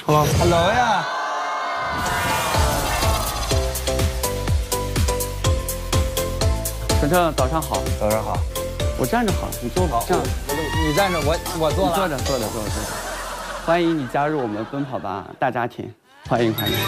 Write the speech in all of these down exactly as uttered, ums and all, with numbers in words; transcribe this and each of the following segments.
Hello，Hello 呀。 晨晨，早上好。 早上好。 我站着好，你坐好。这样， 你站着，我我坐了。 坐着，坐着，坐着，坐着。欢迎你加入我们奔跑吧大家庭，欢迎欢迎。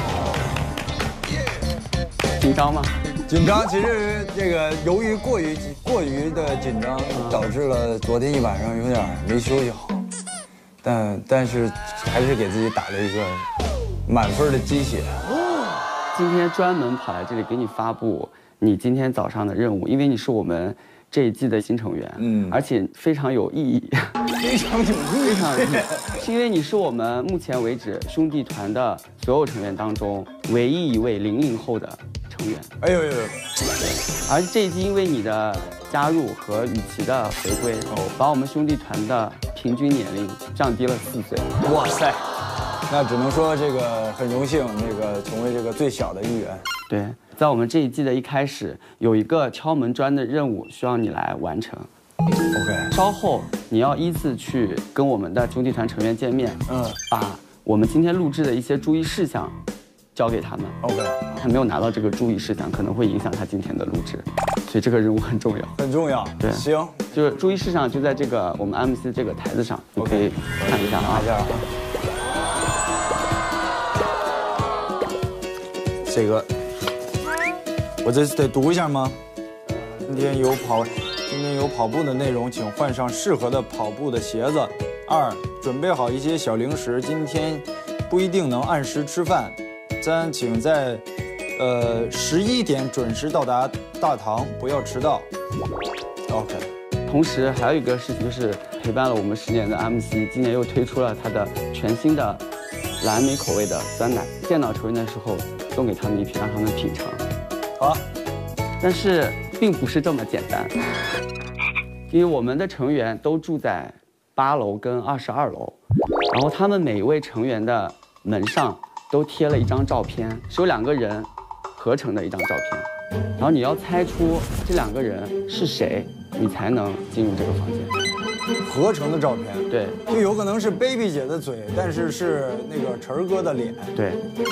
紧张吗？ 紧张，其实这个由于过于过于的紧张，导致了昨天一晚上有点没休息好，但但是还是给自己打了一个满分的鸡血。 今天专门跑来这里给你发布你今天早上的任务，因为你是我们这一季的新成员，嗯，而且非常有意义， 非常有意义， 非常有意义，是因为你是我们目前为止兄弟团的所有成员当中唯一一位零零后的成员。 哎呦呦！ 而这一季因为你的加入和雨琦的回归，哦，把我们兄弟团的平均年龄降低了四岁。 哇塞！那只能说这个很荣幸，那个成为这个最小的一员。 对。在我们这一季的一开始，有一个敲门砖的任务需要你来完成。 OK， 稍后你要依次去跟我们的兄弟团成员见面，嗯，把我们今天录制的一些注意事项交给他们。 OK， 他没有拿到这个注意事项，可能会影响他今天的录制，所以这个任务很重要， 很重要。 对， 行， 就是注意事项就在这个我们 M C 这个台子上，你可以看一下啊。 一下啊。这个。我这次得读一下吗？今天有跑，今天有跑步的内容，请换上适合的跑步的鞋子。二，准备好一些小零食，今天不一定能按时吃饭。三，请在呃十一点准时到达大堂，不要迟到。OK。 同时还有一个事情就是陪伴了我们十年的 M C， 今年又推出了他的全新的蓝莓口味的酸奶，见到成员的时候送给他们一瓶，让他们品尝。 好， 但是并不是这么简单，因为我们的成员都住在八楼跟二十二楼，然后他们每一位成员的门上都贴了一张照片，是有两个人合成的一张照片，然后你要猜出这两个人是谁，你才能进入这个房间。 合成的照片， 对， 就有可能是 baby 姐的嘴，但是是那个晨儿哥的脸， 对。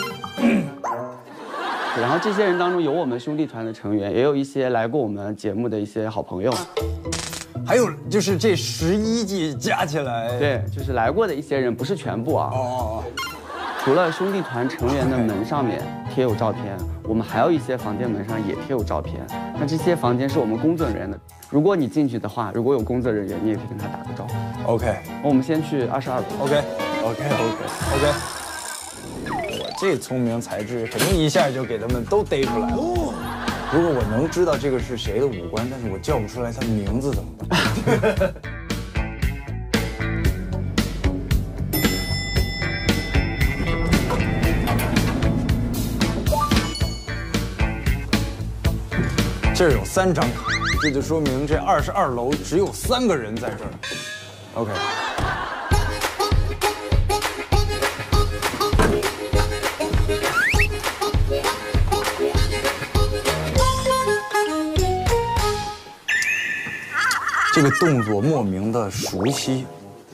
然后这些人当中有我们兄弟团的成员，也有一些来过我们节目的一些好朋友， 还有就是这十一季加起来， 对，就是来过的一些人，不是全部啊。哦哦哦。除了兄弟团成员的门上面贴有照片，我们还有一些房间门上也贴有照片。那这些房间是我们工作人员的，如果你进去的话，如果有工作人员，你也可以跟他打个招呼。 OK。 我们先去二十二楼。 OK。OK OK OK。这聪明才智，肯定一下就给他们都逮出来了。如果我能知道这个是谁的五官，但是我叫不出来他名字怎么办？这儿有三张卡，这就说明这二十二楼只有三个人在这儿。OK。这个动作莫名的熟悉，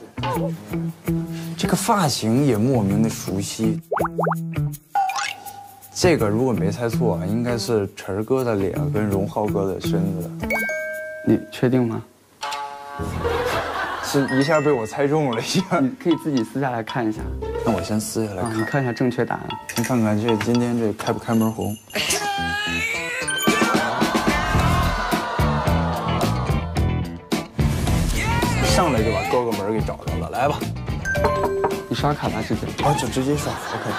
这个发型也莫名的熟悉。这个如果没猜错，应该是晨儿哥的脸跟荣浩哥的身子。 你确定吗？ 是一下被我猜中了一下。 你可以自己撕下来看一下。 那我先撕下来看，啊、 你看一下正确答案。 先看看这今天这开不开门红。上来就把哥哥门给找着了，来吧。 你刷卡吧，直接。 啊，就直接刷 ，OK。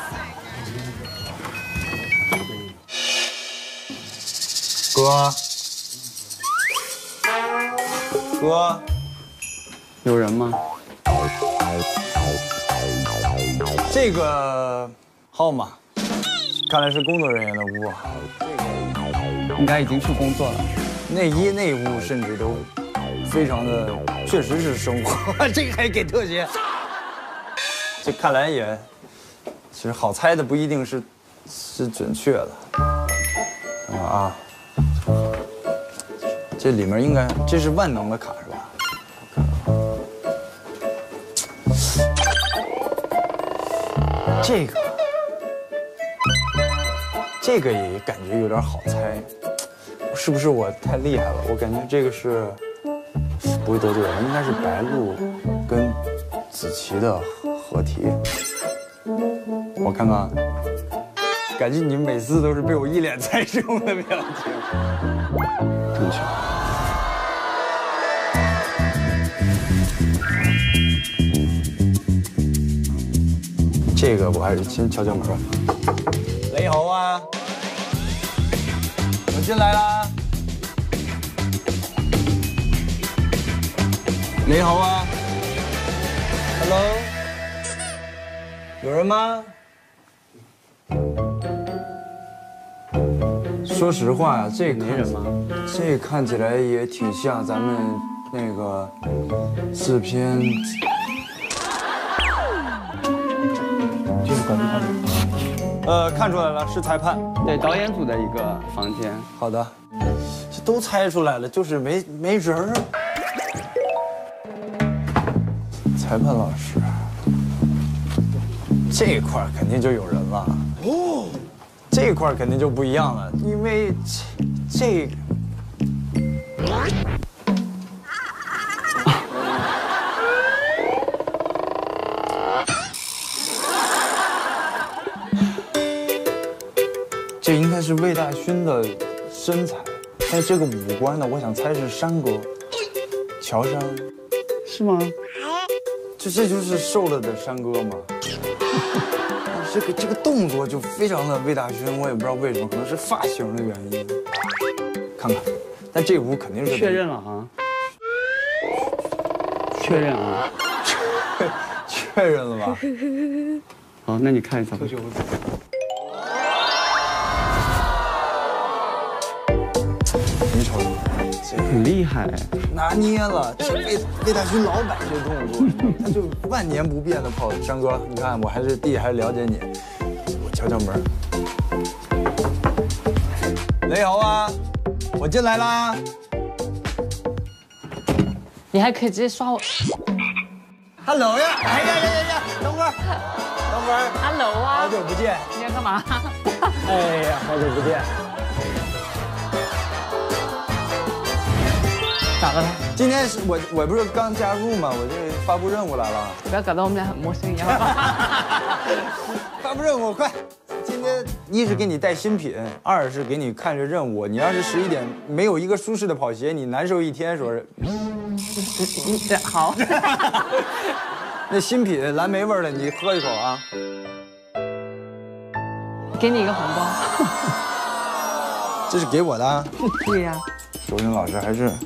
哥，哥， 有人吗？ 这个号码，看来是工作人员的屋啊。这个应该已经去工作了。 内衣内务甚至都非常的，确实是生活。这个还给特写。这看来也，其实好猜的不一定是是准确的。啊。这里面应该这是万能的卡是吧？ 这个，这个也感觉有点好猜，是不是我太厉害了？我感觉这个是不会得罪人，应该是白鹿跟子琪的合体。我看看，感觉你每次都是被我一脸猜中的表情。正确。这个我还是先敲敲门吧。雷猴啊，我进来啦。雷猴啊 ，Hello， 有人吗？说实话呀，这没人吗？ 这看起来也挺像咱们那个制片。呃，看出来了，是裁判。 对，导演组的一个房间。 好的，这都猜出来了，就是没没人儿。裁判老师，这块儿肯定就有人了。哦，这块儿肯定就不一样了，因为这这。这应该是魏大勋的身材，但是这个五官呢，我想猜是山哥，乔杉， 是吗？ 这这就是瘦了的山哥吗？这个这个动作就非常的魏大勋，我也不知道为什么，可能是发型的原因。看看，但这舞肯定是确认了啊，确认啊， 确认了吧？ 好，那你看一下吧。 你瞅，这很厉害， 拿捏了。这魏魏大勋老摆这动作，他就万年不变的跑。山哥，你看我还是弟，还是了解你。我敲敲门。雷猴啊，我进来啦。 你还可以直接刷我。 Hello 呀！哎呀呀呀呀！等会儿，等会儿。 Hello 啊！ 好久不见。 你要干嘛？ 哎呀，好久不见。 咋了？ 今天是我我不是刚加入吗？我这发布任务来了。 不要搞得我们俩很陌生一样。 发布任务快！今天一是给你带新品，二是给你看着任务。你要是十一点没有一个舒适的跑鞋，你难受一天。说是。 对，好。 那新品蓝莓味的，你喝一口啊。 给你一个红包。 这是给我的啊。 对呀。 周深老师还是。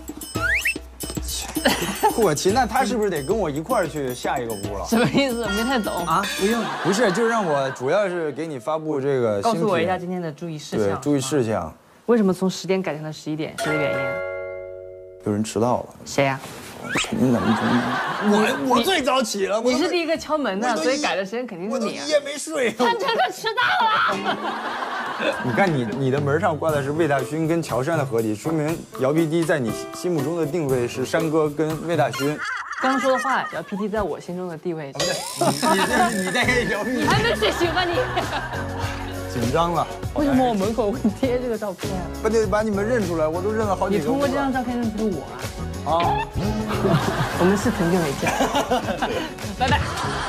阔气，那他是不是得跟我一块儿去下一个屋了？ 什么意思？没太懂啊？不用，不是，就让我主要是给你发布这个。 告诉我一下今天的注意事项。 对，注意事项。 为什么从十点改成了十一点？什么原因？ 有人迟到了。 谁呀？ 肯定咱们中我我最早起了。 你是第一个敲门的，所以改的时间肯定是你啊。 一夜没睡。 他这个迟到了。 你看你你的门上挂的是魏大勋跟乔杉的合体，说明姚 P D 在你心目中的定位是山哥跟魏大勋。 刚刚说的话，姚 P D 在我心中的地位。 不对，你这是你在给姚 P D。 你还没睡醒吧你？ 紧张了。 为什么我门口会贴这个照片？ 不得把你们认出来，我都认了好几个。 你通过这张照片认出我啊？ 啊， 我们是很久没见。拜拜。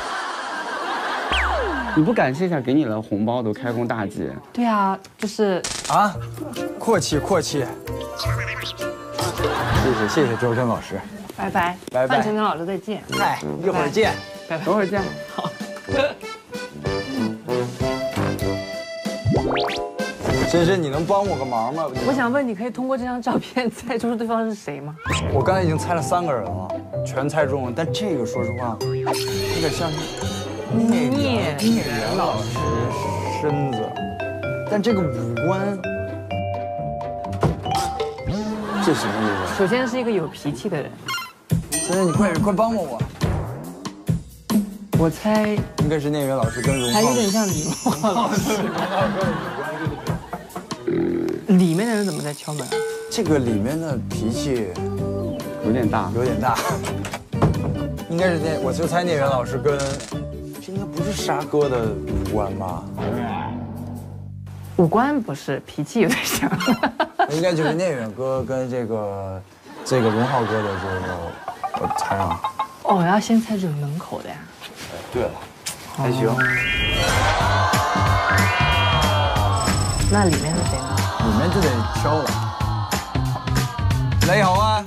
你不感谢一下，给你了红包都开工大吉。 对啊，就是啊，阔气阔气。谢谢谢谢周深老师。 拜拜拜拜。 范丞丞老师再见。 嗨，一会儿见。 拜拜。 等会儿见。 好。 深深，你能帮我个忙吗？ 我想问，你可以通过这张照片猜出对方是谁吗？ 我刚才已经猜了三个人了，全猜中了，但这个说实话，有点像聂聂聂远老师身子，但这个五官，这什么意思？ 首先是一个有脾气的人。 深深，你快快帮帮我。 我猜应该是聂远老师跟荣浩， 还有点像李荣浩老师。里面的人怎么在敲门啊？ 这个里面的脾气有点大， 有点大。应该是聂，我就猜聂远老师跟，这应该不是沙哥的五关吧？ 五官不是，脾气有点像。 应该就是聂远哥跟这个这个荣浩哥的这个，我猜啊。 哦，我要先猜准门口的呀。 对了，还行。 那里面是谁呢？ 里面就得挑了。雷好啊！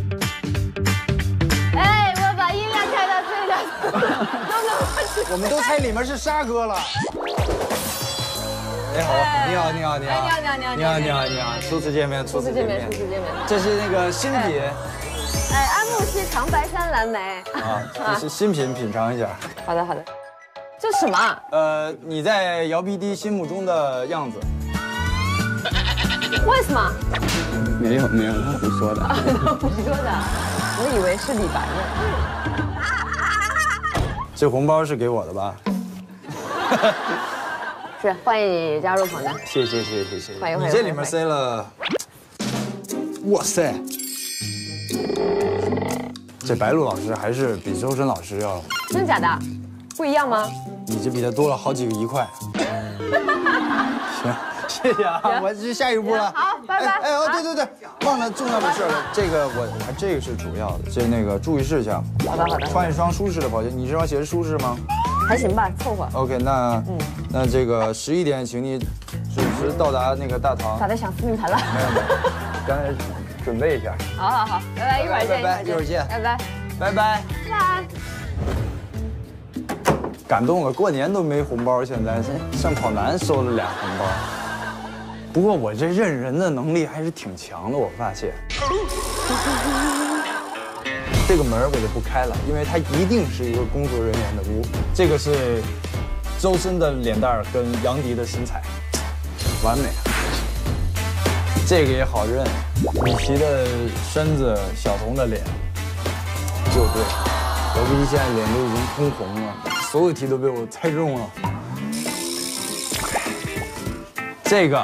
哎，我把音量开到最大，都能我们都猜里面是沙哥了。雷好，你好，你好，你好， 你好，你好，你好， 你好，你好，你好，初次见面， 初次见面，初次见面。 这是那个新品。 哎，安慕希长白山蓝莓。 啊，这是新品，品尝一下。 好的，好的。这什么？ 呃，你在姚 P D 心目中的样子。 为什么？ 没有没有，他胡说的。 他胡说的，我以为是李白呢。 这红包是给我的吧？ 是，欢迎你加入榜单。 谢谢谢谢谢谢。 欢迎欢迎。 你这里面塞了，哇塞！这白鹿老师还是比周深老师要。 真假的？不一样吗？ 你这比他多了好几个一块。行，谢谢啊，我去下一步了。 好，拜拜。 哎哦，对对对，忘了重要的事了。这个我，我这个是主要的，这那个注意事项。 好的好的。 穿一双舒适的跑鞋，你这双鞋舒适吗？ 还行吧，凑合。 OK， 那嗯，那这个十一点，请你准时到达那个大堂。 咋的，想撕命盘了？ 没有没有，刚才准备一下。 好好好，拜拜，一会儿见， 拜拜，一会儿见， 拜拜， 拜拜。 拜拜。 感动了，过年都没红包，现在上跑男收了俩红包。不过我这认人的能力还是挺强的，我发现。这个门我就不开了，因为它一定是一个工作人员的屋。这个是周深的脸蛋儿跟杨迪的身材，完美。这个也好认，米奇的身子，小童的脸，就对。姚 P D 现在脸都已经通红了，所有题都被我猜中了。这个。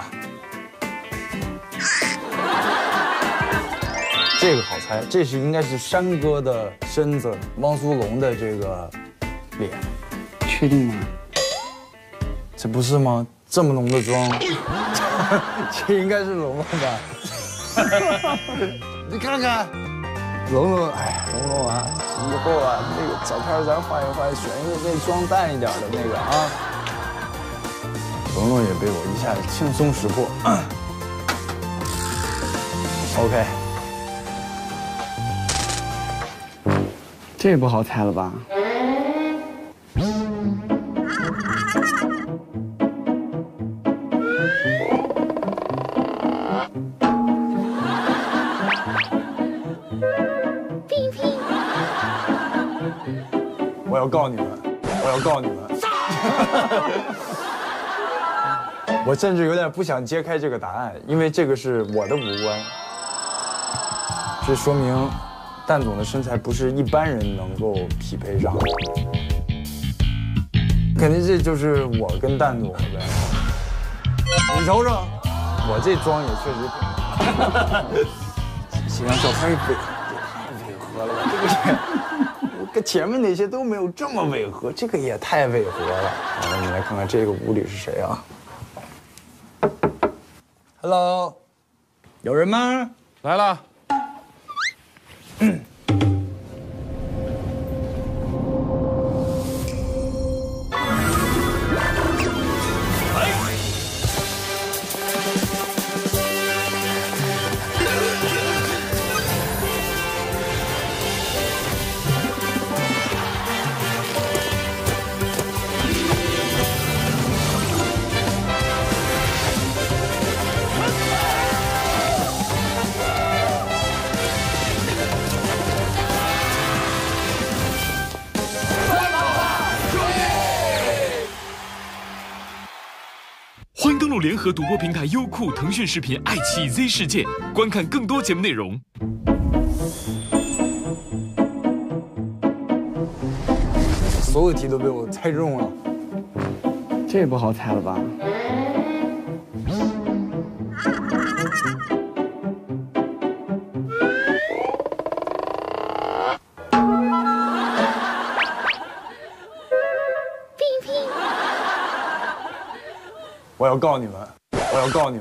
这个好猜，这是应该是山哥的身子，汪苏泷的这个脸， 确定吗？ 这不是吗？这么浓的妆，这应该是龙龙吧？你看看，龙龙，哎呀，龙龙啊，以后啊，那个照片咱换一换，选一个那妆淡一点的那个啊。龙龙也被我一下子轻松识破。OK。 这也不好猜了吧？ 我要告你们！我要告你们！我甚至有点不想揭开这个答案，因为这个是我的五官，这说明蛋总的身材不是一般人能够匹配上的，肯定这就是我跟蛋总呗。你瞅瞅，我这妆也确实挺……这张照片也太违和了吧？这个也，我跟前面那些都没有这么违和，这个也太违和了。好了，你来看看这个屋里是谁啊 ？Hello， 有人吗？ 来了。嗯， 欢迎登录联合独播平台优酷、腾讯视频、爱奇艺 Z 世界，观看更多节目内容。 所有题都被我猜中了， 这也不好猜了吧？ 我要告你们，我要告你们。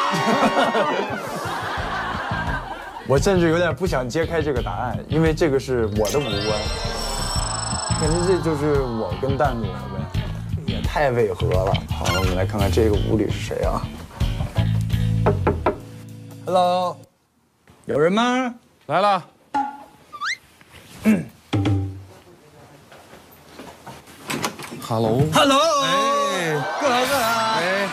我甚至有点不想揭开这个答案，因为这个是我的五官，感觉这就是我跟蛋总了呗，也太违和了。好，我们来看看这个屋里是谁啊 ？Hello， 有人吗？ 来了。Hello。 Hello， 哎， 过来过来。 哎，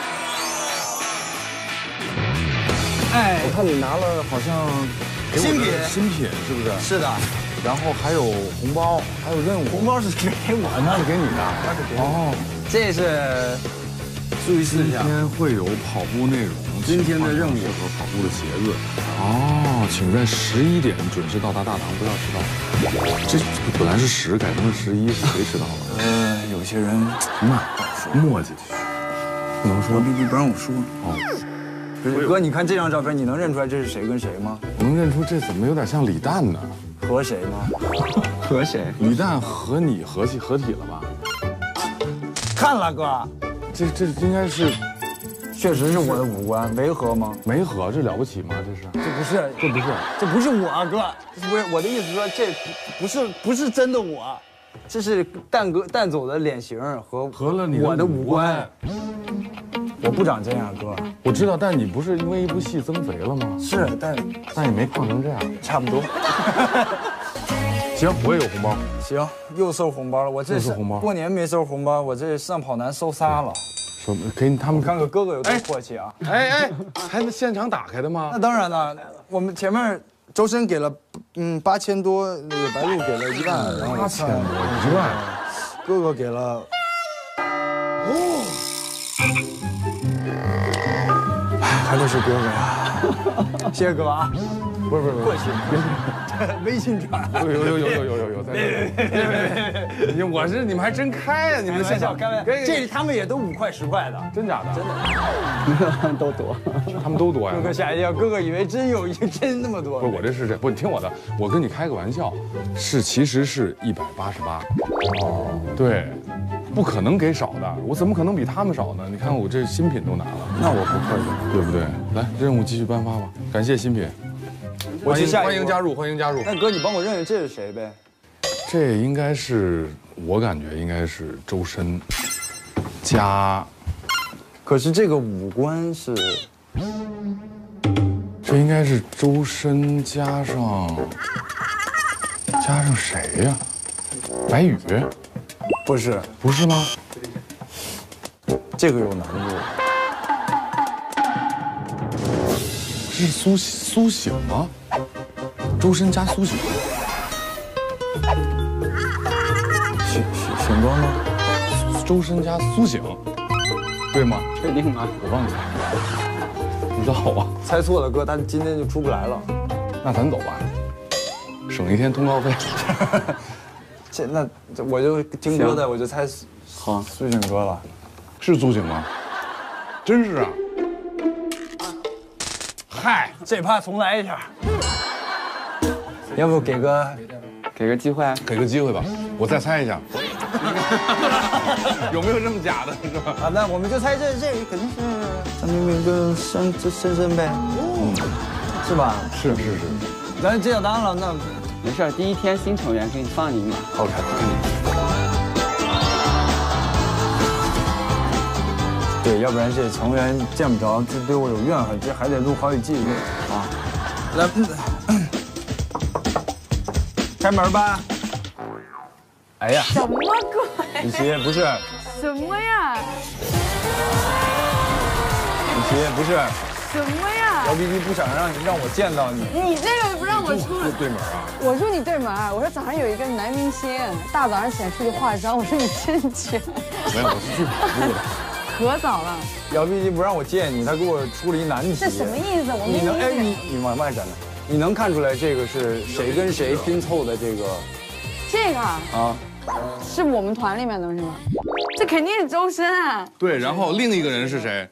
哎， 我看你拿了好像给我的新品新品是不是？ 是的， 然后还有红包，还有任务。 红包是给我那的， 是给你的。 那是给我。 哦， 这是注意事今项。 天会有跑步内容， 今天的任务适合跑步的鞋子。哦，请在十一点准时到达大堂，不要迟到。这本来是十，改成了十一，是谁迟到了？ 呃，有些人慢，磨叽，不能说。 必须不让我说。 哦， 不是哥，你看这张照片，你能认出来这是谁跟谁吗？ 我能认出这怎么有点像李诞呢？ 和谁吗？ 和谁？ 李诞和你合体合体了吧？ 看了哥， 这这应该是确实是我的五官，违和吗？ 没合，这了不起吗？这是？ 这不是， 这不是。 这不是我啊哥，不是我的意思说这不是不是真的我，这是蛋哥蛋总的脸型和合了你我的五五官。我不长这样哥， 我知道，但你不是因为一部戏增肥了吗？ 是，但但也没胖成这样。 差不多。 行，我也有红包。 行，又收红包了，我这是又收红包过年没收红包，我这上跑男收仨了。 什么？给你他们看看哥哥有多阔气啊！ 哎哎，还能现场打开的吗那？当然了，我们前面周深给了嗯八千多，那个白鹿给了一万，然后八千多一万， 哥哥给了，哦，还得是哥哥呀，谢谢哥啊， 不是不是不是， 过去，微信转， 有有有有有有有在这。你我是你们还真开呀！你们的现场开玩笑，这里他们也都五块十块的， 真假的？真的， 都多。 他们都多呀。 哥哥吓一跳，哥哥以为真有一真那么多。 不是我这是这不，你听我的，我跟你开个玩笑，是其实是一百八十八。哦，对，不可能给少的，我怎么可能比他们少呢？你看我这新品都拿了， 那我不客气， 对不对？来，任务继续颁发吧，感谢新品，欢迎我去下一个欢迎加入，欢迎加入。 那哥，你帮我认认这是谁呗？ 这应该是我感觉应该是周深加， 可是这个五官是， 这应该是周深加上加上谁呀？白宇？ 不是？ 不是吗？ 这个有难度。 这是苏苏醒吗？周深加苏醒， 醒醒醒光吗？ 周深加苏醒，对吗？ 确定吗？ 我忘记了，不知道啊。 猜错了，哥，他今天就出不来了。 那咱走吧，省一天通告费。 这那这我就听哥的，我就猜苏好， 苏醒哥了。 是苏醒吗？真是啊！ 嗨，这趴重来一下。要不给个给个机会。 给个机会吧，我再猜一下。有没有这么假的，是吧？ 啊？那我们就猜这这肯定是张明明跟深这深深呗，嗯，是吧？ 是是是。 咱这样当然了，那没事，第一天新成员给你放你一马。 OK。对，要不然这成员见不着，这对我有怨恨，这还得录好几季啊！来，开门吧。哎呀， 什么鬼？ 雨琦不是， 什么呀？ 雨琦不是， 什么呀？ 姚 B B 不想让你让我见到你。 你这个不让我出来。 对门啊！ 我说你对门儿，我说早上有一个男明星，大早上起来出去化妆，我说你真绝， 没有，我是去跑步的。 可早了。 姚 B B 不让我见你，他给我出了一难题。 这什么意思？我你能哎， 明明你你往外站站，你能看出来这个是谁跟谁拼凑的这个这个啊？ 是我们团里面的是吗？这肯定是周深啊。 对，然后另一个人是谁？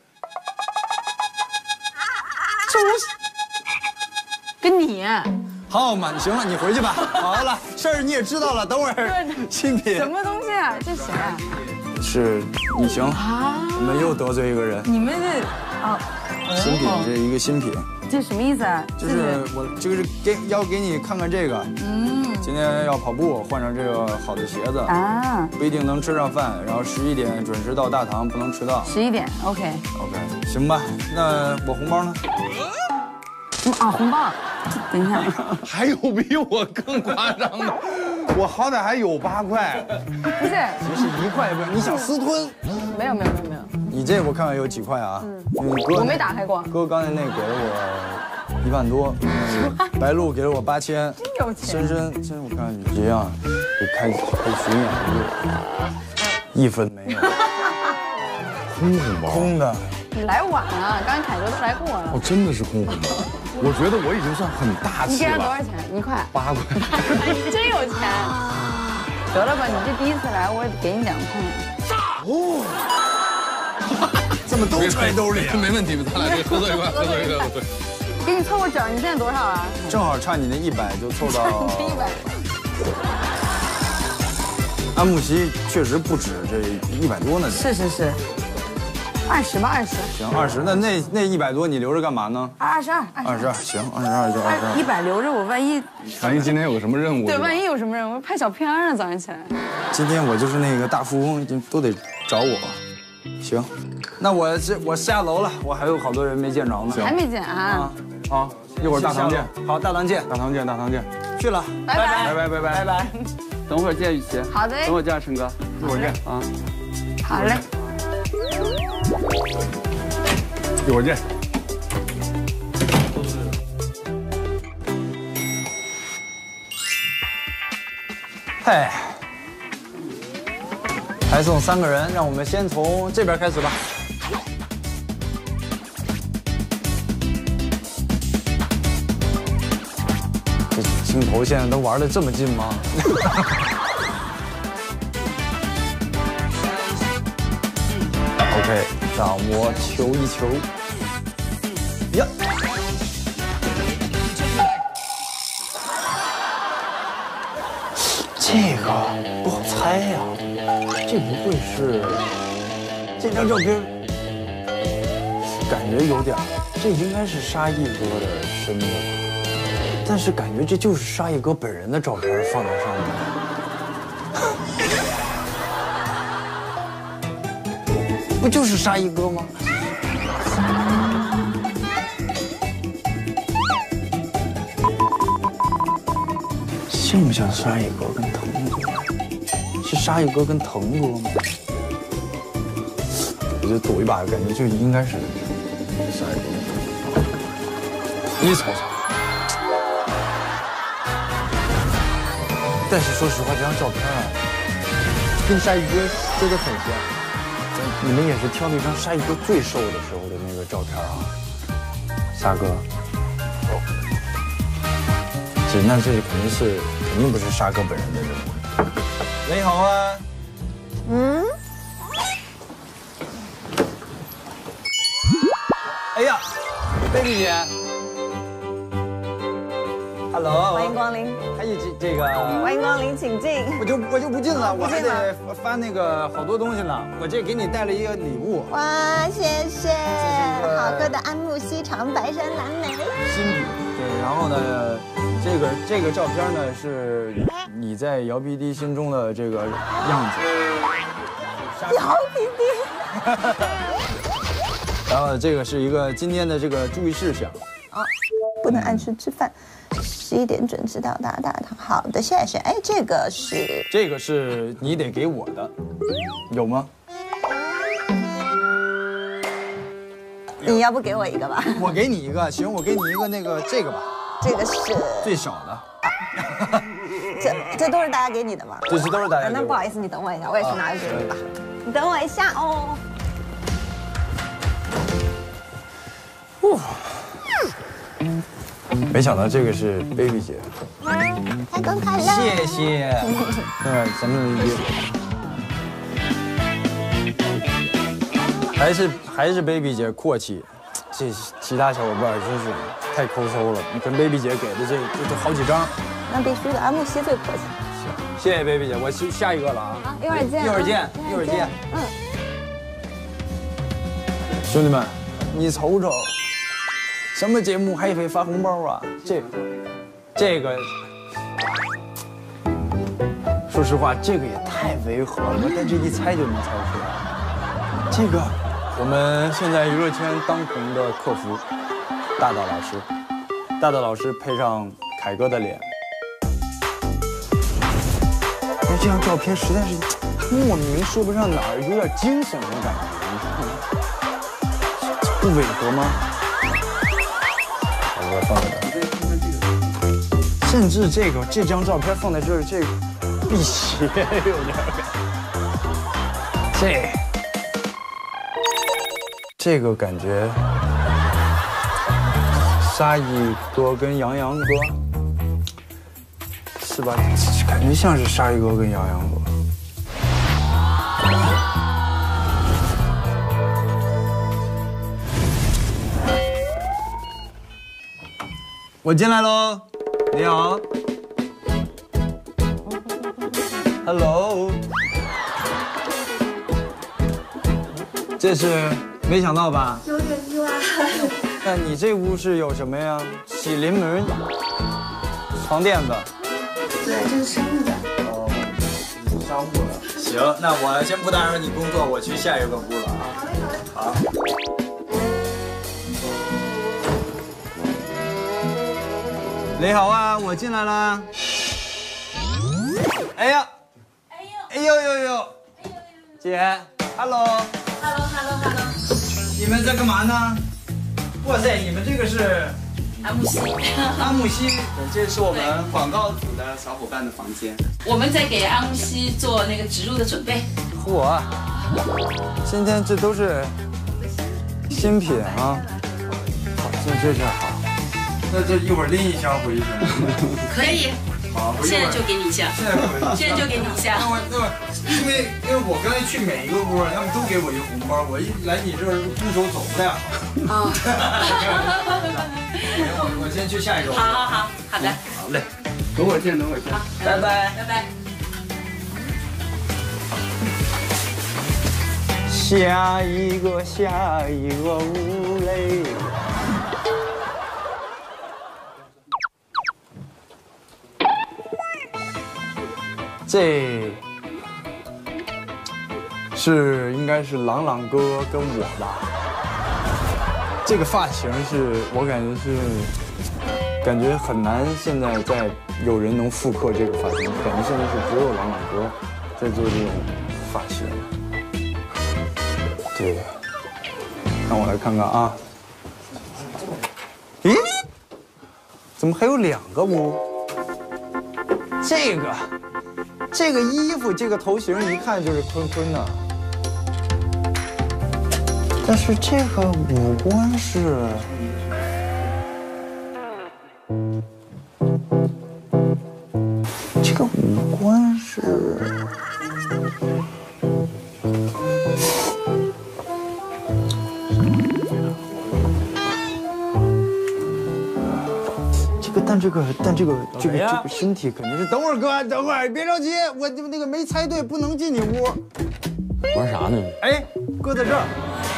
周跟你好嘛，行了，你回去吧。好了，事儿你也知道了，等会儿新品什么东西啊？这谁啊？ 是你行，我们又得罪一个人。 你们这啊， 新品，这是一个新品， 这什么意思啊？ 就是我就是给要给你看看这个。嗯，今天要跑步，换上这个好的鞋子啊， 不一定能吃上饭，然后十一点准时到大堂，不能迟到。 十一点 ，OK。 OK， 行吧，那我红包呢？ 什么啊？红包？等一下， 还有比我更夸张的，我好歹还有八块。 不是， 你是一块不是？你想私吞？ 没有没有没有没有， 你这我看看有几块啊？嗯，哥我没打开过。 哥刚才那给了我一万多，白鹿给了我八千， 真有钱。 深深深，我看你这样，给开开巡演一分没有， 空红包， 空的。 你来晚了，刚才凯哥都来过了。 哦，真的是空红包。我觉得我已经算很大气了。 你给他多少钱？一块。 八块。 你真有钱。得了吧，你这第一次来，我也给你两块。 哦，这么都揣兜里？ 没问题，咱俩可以合作一块，合作一块。对。 给你凑个整，你现在多少啊？ 正好差你那一百就凑到。 一百。 安慕希确实不止这一百多呢。 是是是。二十吧，二十。 行，二十。那那那一百多你留着干嘛呢？ 二十二， 二十二。行，二十二就二十二。 一百留着，我万一万一今天有个什么任务？ 对，万一有什么任务，拍小片呢？早上起来。 今天我就是那个大富翁，就都得找我。行，那我这我下楼了，我还有好多人没见着呢。 还没见啊？ 好，一会儿大堂见。 好，大堂见， 大堂见，大堂见。 去了， 拜拜拜拜拜拜拜拜。 等会儿见雨琦。 好的。 等会儿见陈哥。 一会儿见啊。 好嘞。 一会儿见。 嘿，还剩三个人，让我们先从这边开始吧。这镜头现在都玩得这么近吗？OK， 掌握球一球。呀！这个不好猜呀，这不会是这张照片？感觉有点，这应该是沙溢哥的身子，但是感觉这就是沙溢哥本人的照片放在上面。不就是沙溢哥吗？像不像沙溢哥跟腾哥？是沙溢哥跟腾哥吗？我就赌一把，感觉就应该是沙溢哥。你瞅瞅。但是说实话，这张照片啊，跟沙溢哥真的很像。你们也是挑了一张沙溢哥最瘦的时候的那个照片啊，沙哥。这那这肯定是肯定不是沙哥本人的人物。你好啊。嗯。哎呀 ，baby 姐。Hello。 欢迎光临。 还有这这个。 欢迎光临，请进。 我就我就不进了，我还得翻那个好多东西呢。我这给你带了一个礼物。 哇，谢谢。好喝的安慕希长白山蓝莓。 新品。对，然后呢，这个这个照片呢是你在姚 P D 心中的这个样子。 姚 P D。 然后这个是一个今天的这个注意事项。 啊，不能按时吃饭。十一点准时到达大堂。好的，谢谢。哎，这个是这个是你得给我的，有吗？ 你要不给我一个吧？ 我给你一个，行，我给你一个那个这个吧。 这个是最少的。 啊、这这都是大家给你的吗？ 这是都是大家给我的。 那不好意思，你等我一下，我也去拿个给你吧。你等我一下哦。 哇。没想到这个是 baby 姐， 开工快乐！ 谢谢。嗯，咱们也还是还是 baby 姐阔气，这其他小伙伴真是太抠搜了。跟 baby 姐给的这这都好几张。 那必须的，安慕希最阔气。 行。 谢谢 baby 姐，我去下一个了啊。 好，一会儿见。 一会儿见，一会儿见。嗯。兄弟们，你瞅瞅，什么节目还会发红包啊？这，这个，说实话，这个也太违和了，我但这一猜就能猜出来。这个，我们现在娱乐圈当红的客服，大大老师，大大老师配上凯哥的脸。那这张照片实在是莫名说不上哪儿，有点惊悚的感觉，你看看，这不违和吗？我放在这，甚至这个这张照片放在这儿，这辟邪有点感觉。这这个感觉，沙溢哥跟杨洋哥。是吧？感觉像是沙溢哥跟杨洋哥。我进来喽，你好。Hello。这是没想到吧？ 有点意外。 那你这屋是有什么呀？洗临门、床垫子。 对，这是商务的。 哦，商务的。行，那我先不打扰你工作，我去下一个屋了啊。好。你好啊，我进来了。哎呀，哎呦，哎呦呦呦，姐 ，hello，hello，hello，hello， 你们在干嘛呢？哇塞，你们这个是？ 安慕希， 安慕希，这是我们广告组的小伙伴的房间。 我们在给安慕希做那个植入的准备。 嚯，今天这都是新品啊！好，这这是好。那这一会儿拎一箱回去。 可以。 好， 现在就给你一箱。 现在回去。 现在就给你一箱。 那我那我，因为因为我刚才去每一个屋，他们都给我一红包，我一来你这儿空手走不太好。啊。我我先去下一个。 好好好，好的。 好嘞，等会儿见，等会儿见。 好， 拜拜， 拜拜。 下一个，下一个屋嘞。这是应该是朗朗哥跟我吧。这个发型是我感觉是，感觉很难现在再有人能复刻这个发型，感觉现在是只有朗朗哥在做这种发型。对，让我来看看啊。咦，怎么还有两个屋？这个，这个衣服，这个头型一看就是坤坤的。但是这个五官是，这个五官是，这个但这个但这个这个这个身体肯定是。等会儿哥，等会儿别着急，我就那个没猜对，不能进你屋。 玩啥呢？ 哎，搁在这儿。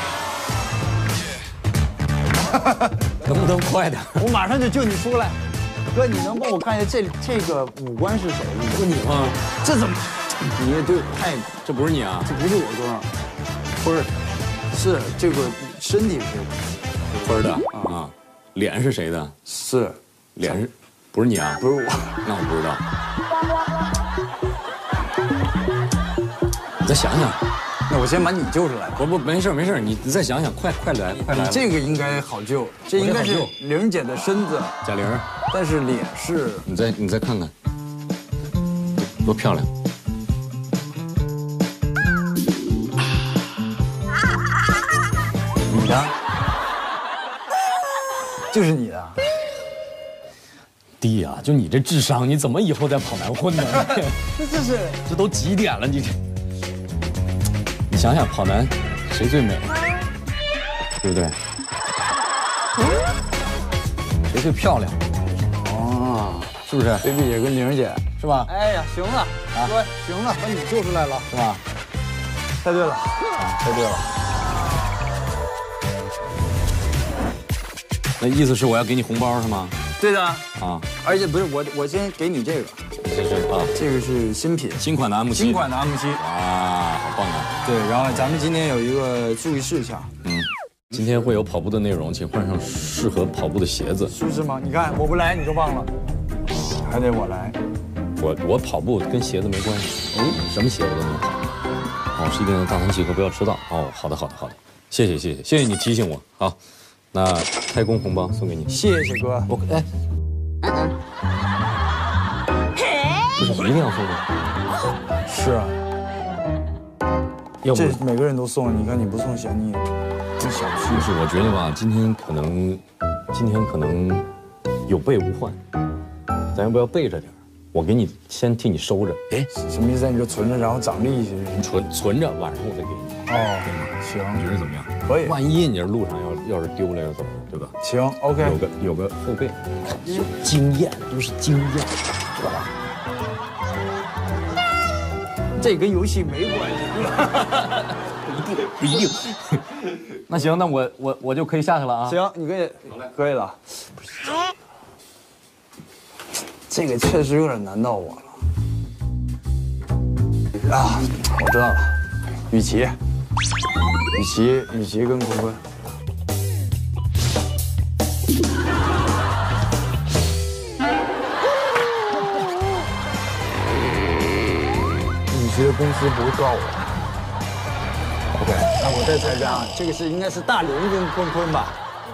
能不能快点？ 我马上就救你出来，哥，你能帮我看一下这这个五官是谁？ 不你吗？ 这怎么？你也对，太， 这不是你啊？ 这不是我哥，不是，是这个身体是分的啊，脸是谁的？ 是， 脸是，不是你啊？ 不是我， 那我不知道。你再想想。 那我先把你救出来。 不不，没事没事，你你再想想，快快来快来。 这个应该好救，这应该是玲姐的身子， 贾玲， 但是脸是…… 你再你再看看，多漂亮！ 你的，就是你的。 弟呀，就你这智商，你怎么以后再跑男混呢？ 这这是这都几点了，你这。你想想，跑男谁最美，对不对？谁最漂亮？哦，是不是？ baby 姐跟玲姐是吧？ 哎呀，行了。 啊， 对，行了，把你救出来了， 是吧？猜对了，啊，猜对了。 那意思是我要给你红包是吗？ 对的啊， 而且不是我，我先给你这个， 这是啊， 这个是新品， 新款的 M 七， 新款的 M 七， 哇，好棒啊！ 对，然后咱们今天有一个注意事项， 嗯，今天会有跑步的内容，请换上适合跑步的鞋子， 是不是吗？你看我不来你就忘了，还得我来。 我我跑步跟鞋子没关系，嗯，什么鞋子都能跑。哦，是一定的大堂集合，不要迟到。哦，好的好的好的，谢谢谢谢谢谢你提醒我。好，那开工红包送给你， 谢谢哥。 我哎，不是一定要送吗？ 是啊， 要不这每个人都送，你看你不送显你你小气。 不是，我觉得吧，今天可能今天可能有备无患，咱要不要备着点？我给你先替你收着，哎， 什么意思？你就存着，然后涨利息， 存存着，晚上我再给你。 哦，行， 你觉得怎么样？ 可以。 万一你这路上要要是丢了要怎么，对吧？ 行 ，OK。 有个有个后备，经验都是经验，知道吧？ 这跟游戏没关系， 不一定不一定。那行，那我我我就可以下去了啊。 行，你可以，可以了。这个确实有点难到我了。啊，我知道了，雨琦，雨琦，雨琦跟坤坤。雨琦的公司不会告我。OK， 那我再猜一下啊，这个是应该是大林跟坤坤吧？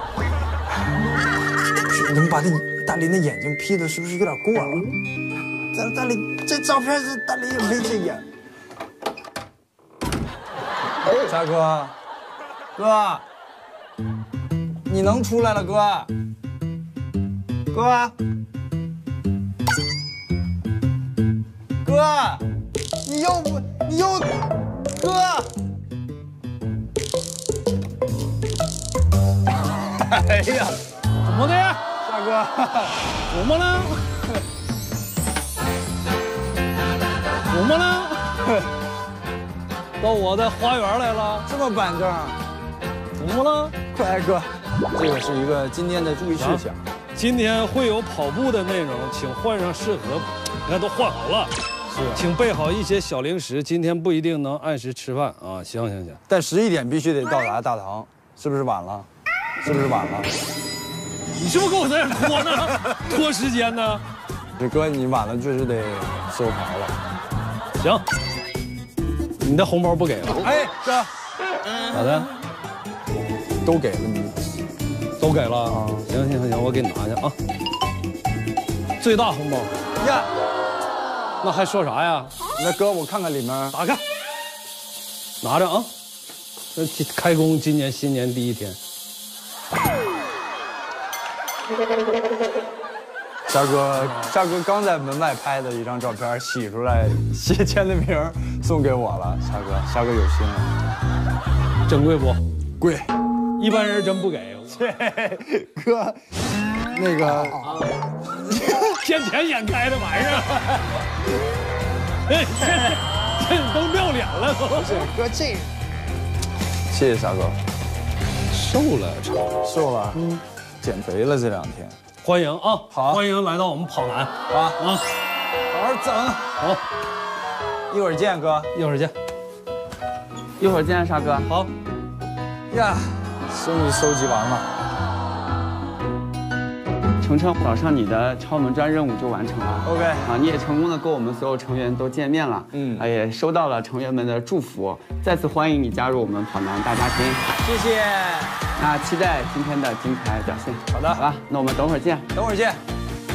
你们把这大林的眼睛 P 的是不是有点过了？咱大林这照片是大林也没这眼。大哥，哥，你能出来了，哥，哥，哥，你又不，你又，哥，哎呀， 怎么的？ 大哥， 怎么了？怎么了？到我的花园来了， 这么板正？ 怎么了？ 快来哥，这个是一个今天的注意事项。 今天会有跑步的内容，请换上适合，你看都换好了。 是， 请备好一些小零食，今天不一定能按时吃饭啊。行行行， 但十一点必须得到达大堂，是不是晚了？是不是晚了？ 你是不是给我在这拖呢？拖时间呢？ 这哥，你晚了确实得收牌了。 行，你的红包不给了。 哎，哥， 咋的？ 都给了你， 都给了啊？行行行，我给你拿去啊。最大红包呀， 那还说啥呀？ 那哥，我看看里面， 打开，拿着啊。这开工今年新年第一天。 沙哥，沙哥刚在门外拍的一张照片，洗出来，写签的名送给我了。沙哥，沙哥有心了， 珍贵不？ 贵， 一般人真不给。 哥，那个见钱眼开的玩意儿，哎，这这都撂脸了都。 不是哥，这，谢谢沙哥， 瘦了， 瘦了，嗯，减肥了这两天。 欢迎啊， 好， 欢迎来到我们跑男啊啊， 好好整， 好， 一会儿见，哥， 一会儿见， 一会儿见，沙哥。 好， 呀，终于收集完了。 程程，早上你的敲门砖任务就完成了。 OK， 啊，你也成功的跟我们所有成员都见面了。 嗯， 啊，也收到了成员们的祝福，再次欢迎你加入我们跑男大家庭。 谢谢。 那期待今天的精彩表现。 好的， 好吧，那我们等会儿见。 等会儿见。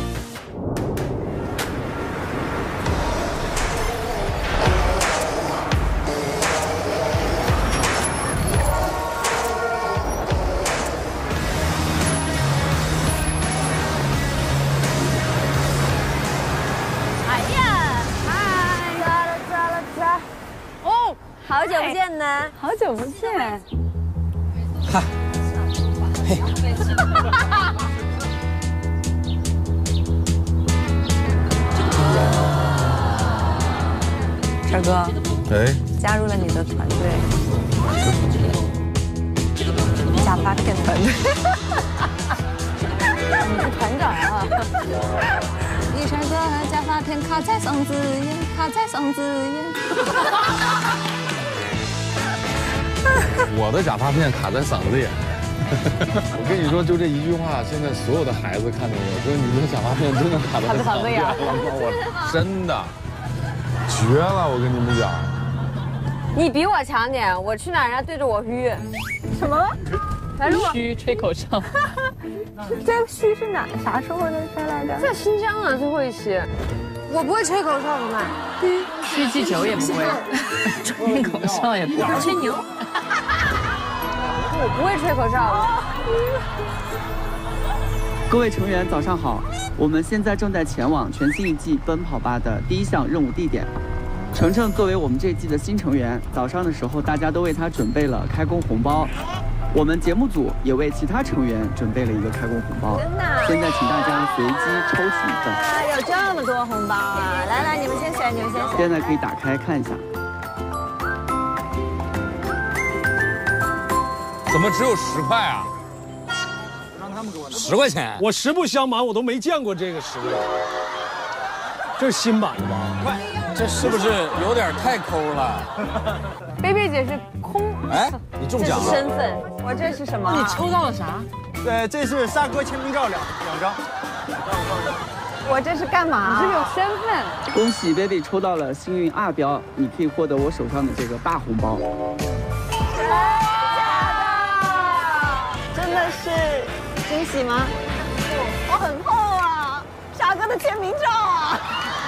哎呀，嗨，走了走了走。哦，好久不见呢， 好久不见。 嗨，嘿。 小哥， 哎， 加入了你的团队，假发片团队，你是团长啊！一闪个假发片卡在嗓子眼，卡在嗓子眼。 我的假发片卡在嗓子眼。我跟你说，就这一句话，现在所有的孩子看着我说：“你的假发片真的卡在嗓子眼了。”我真的绝了！我跟你们讲， 你比我强点，我去哪儿人家对着我嘘。什么？来录嘘吹口哨。 这个嘘是哪啥时候的事来着？ 在新疆啊，最后一期。我不会吹口哨的嘛。 吹气球也不会，吹口哨也不会。 吹牛。我不会吹口哨。 各位成员早上好，我们现在正在前往全新一季《奔跑吧》的第一项任务地点。程程作为我们这一季的新成员，早上的时候大家都为他准备了开工红包，我们节目组也为其他成员准备了一个开工红包。 真的？ 现在请大家随机抽取一份。 啊，有这么多红包啊！来来，你们先选，你们先选。 现在可以打开看一下。 怎么只有十块啊？ 十块钱， 我实不相瞒，我都没见过这个十个，这是新版的吧？ 这是不是有点太抠了？ 贝贝姐是空， 哎，你中奖了。 身份，我这是什么？ 你抽到了啥？ 对，这是沙哥签名照两两张。 我这是干嘛？你是有身份。 恭喜 baby 抽到了幸运二标，你可以获得我手上的这个大红包。 真的是惊喜吗？我很厚啊，沙哥的签名照啊！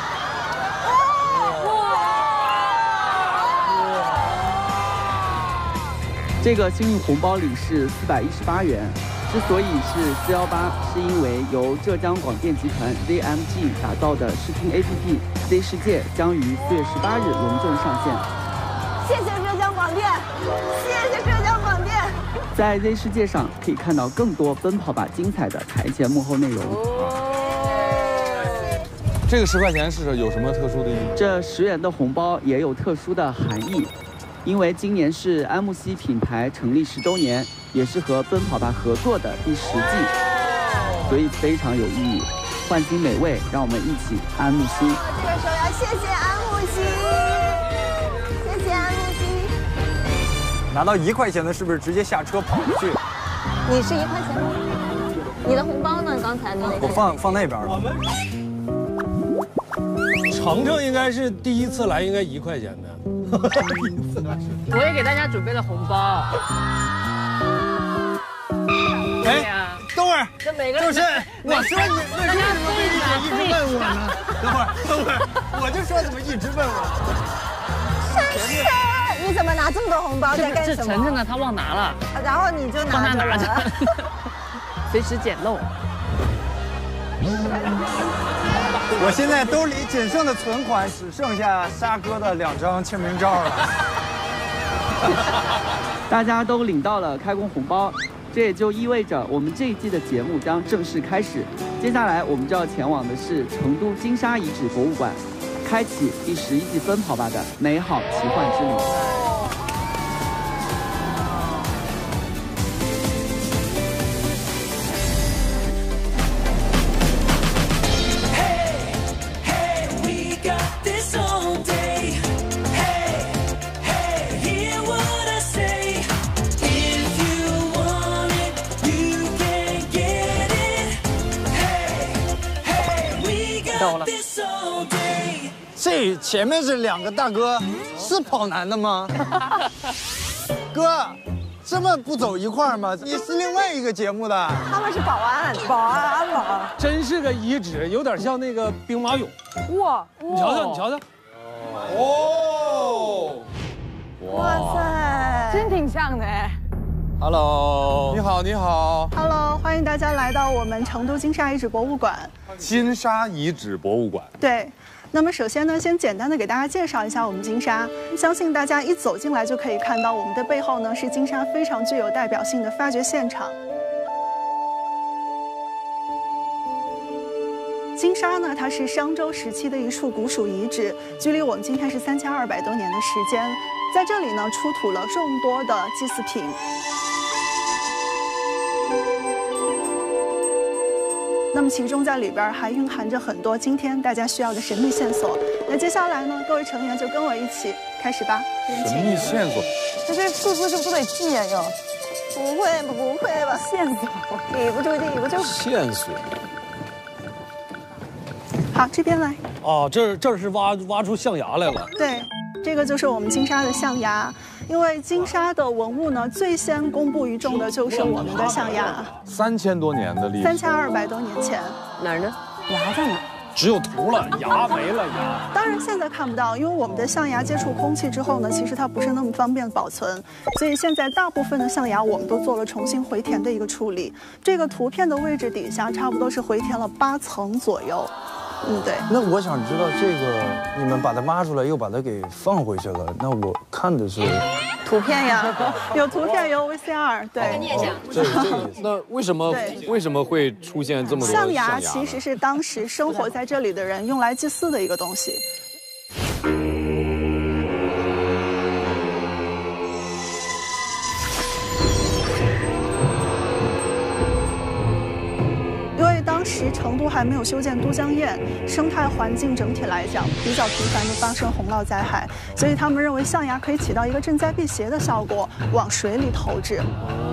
这个幸运红包里是四百一十八元，之所以是四幺八，是因为由浙江广电集团 Z M G 打造的视听 A P P Z 世界将于四月十八日隆重上线。 谢谢浙江广电，谢谢浙江广电。 在 Z 世界上可以看到更多奔跑吧精彩的台前幕后内容。 这个十块钱是有什么特殊的意义？ 这十元的红包也有特殊的含义，因为今年是安慕希品牌成立十周年，也是和奔跑吧合作的第十季，所以非常有意义。唤醒美味，让我们一起安慕希。 这个时候要谢谢安慕希，谢谢安慕希。 拿到一块钱的，是不是直接下车跑回去？ 你是一块钱吗？你的红包呢？刚才的那个。 我放放那边了。 程程应该是第一次来，应该一块钱的。 我也给大家准备了红包。 哎，等会儿， 这每个人就是我说你，为什么贝贝姐一直问我呢？等会儿，等会儿，我就说怎么一直问我？ 珊珊，你怎么拿这么多红包在干什么？ 这晨晨呢，他忘拿了， 然后你就拿帮他拿着着，随时捡漏。 我现在兜里仅剩的存款只剩下沙哥的两张签名照了。 大家都领到了开工红包，这也就意味着我们这一季的节目将正式开始。接下来我们就要前往的是成都金沙遗址博物馆，开启第十一季奔跑吧的美好奇幻之旅。 这前面是两个大哥，是跑男的吗？哥，这么不走一块儿吗？你是另外一个节目的。 他们是保安，保安安保。 真是个遗址，有点像那个兵马俑。 哇， 你瞧瞧，你瞧瞧。 哦， 哇塞， 真挺像的哎。 Hello， 你好，你好。 Hello， 欢迎大家来到我们成都金沙遗址博物馆。 金沙遗址博物馆。 对。那么首先呢，先简单的给大家介绍一下我们金沙。相信大家一走进来就可以看到，我们的背后呢是金沙非常具有代表性的发掘现场。金沙呢呢，它是商周时期的一处古蜀遗址，距离我们今天是三千二百多年的时间。在这里呢，出土了众多的祭祀品。那么其中在里边还蕴含着很多今天大家需要的神秘线索。那接下来呢，各位成员就跟我一起开始吧。 神秘线索， 这这数字就不得记呀？就不会吧？不会吧？ 线索记不住，记不住。 线索。 好，这边来。 哦，这这是挖挖出象牙来了。 对，这个就是我们金沙的象牙。因为金沙的文物呢，最先公布于众的就是我们的象牙。 三千多年的历史。 三千二百多年前。 哪儿呢？牙在哪？ 只有图了，牙没了牙。 当然现在看不到，因为我们的象牙接触空气之后呢，其实它不是那么方便保存，所以现在大部分的象牙我们都做了重新回填的一个处理。这个图片的位置底下差不多是回填了八层左右。嗯，对。 那我想知道这个，你们把它挖出来又把它给放回去了，那我看的是图片呀，有图片有 V C R， 对。 你也想？这这个意思。那为什么为什么会出现这么多象牙？其实是当时生活在这里的人用来祭祀的一个东西。当时成都还没有修建都江堰，生态环境整体来讲比较频繁的发生洪涝灾害，所以他们认为象牙可以起到一个赈灾辟邪的效果，往水里投掷。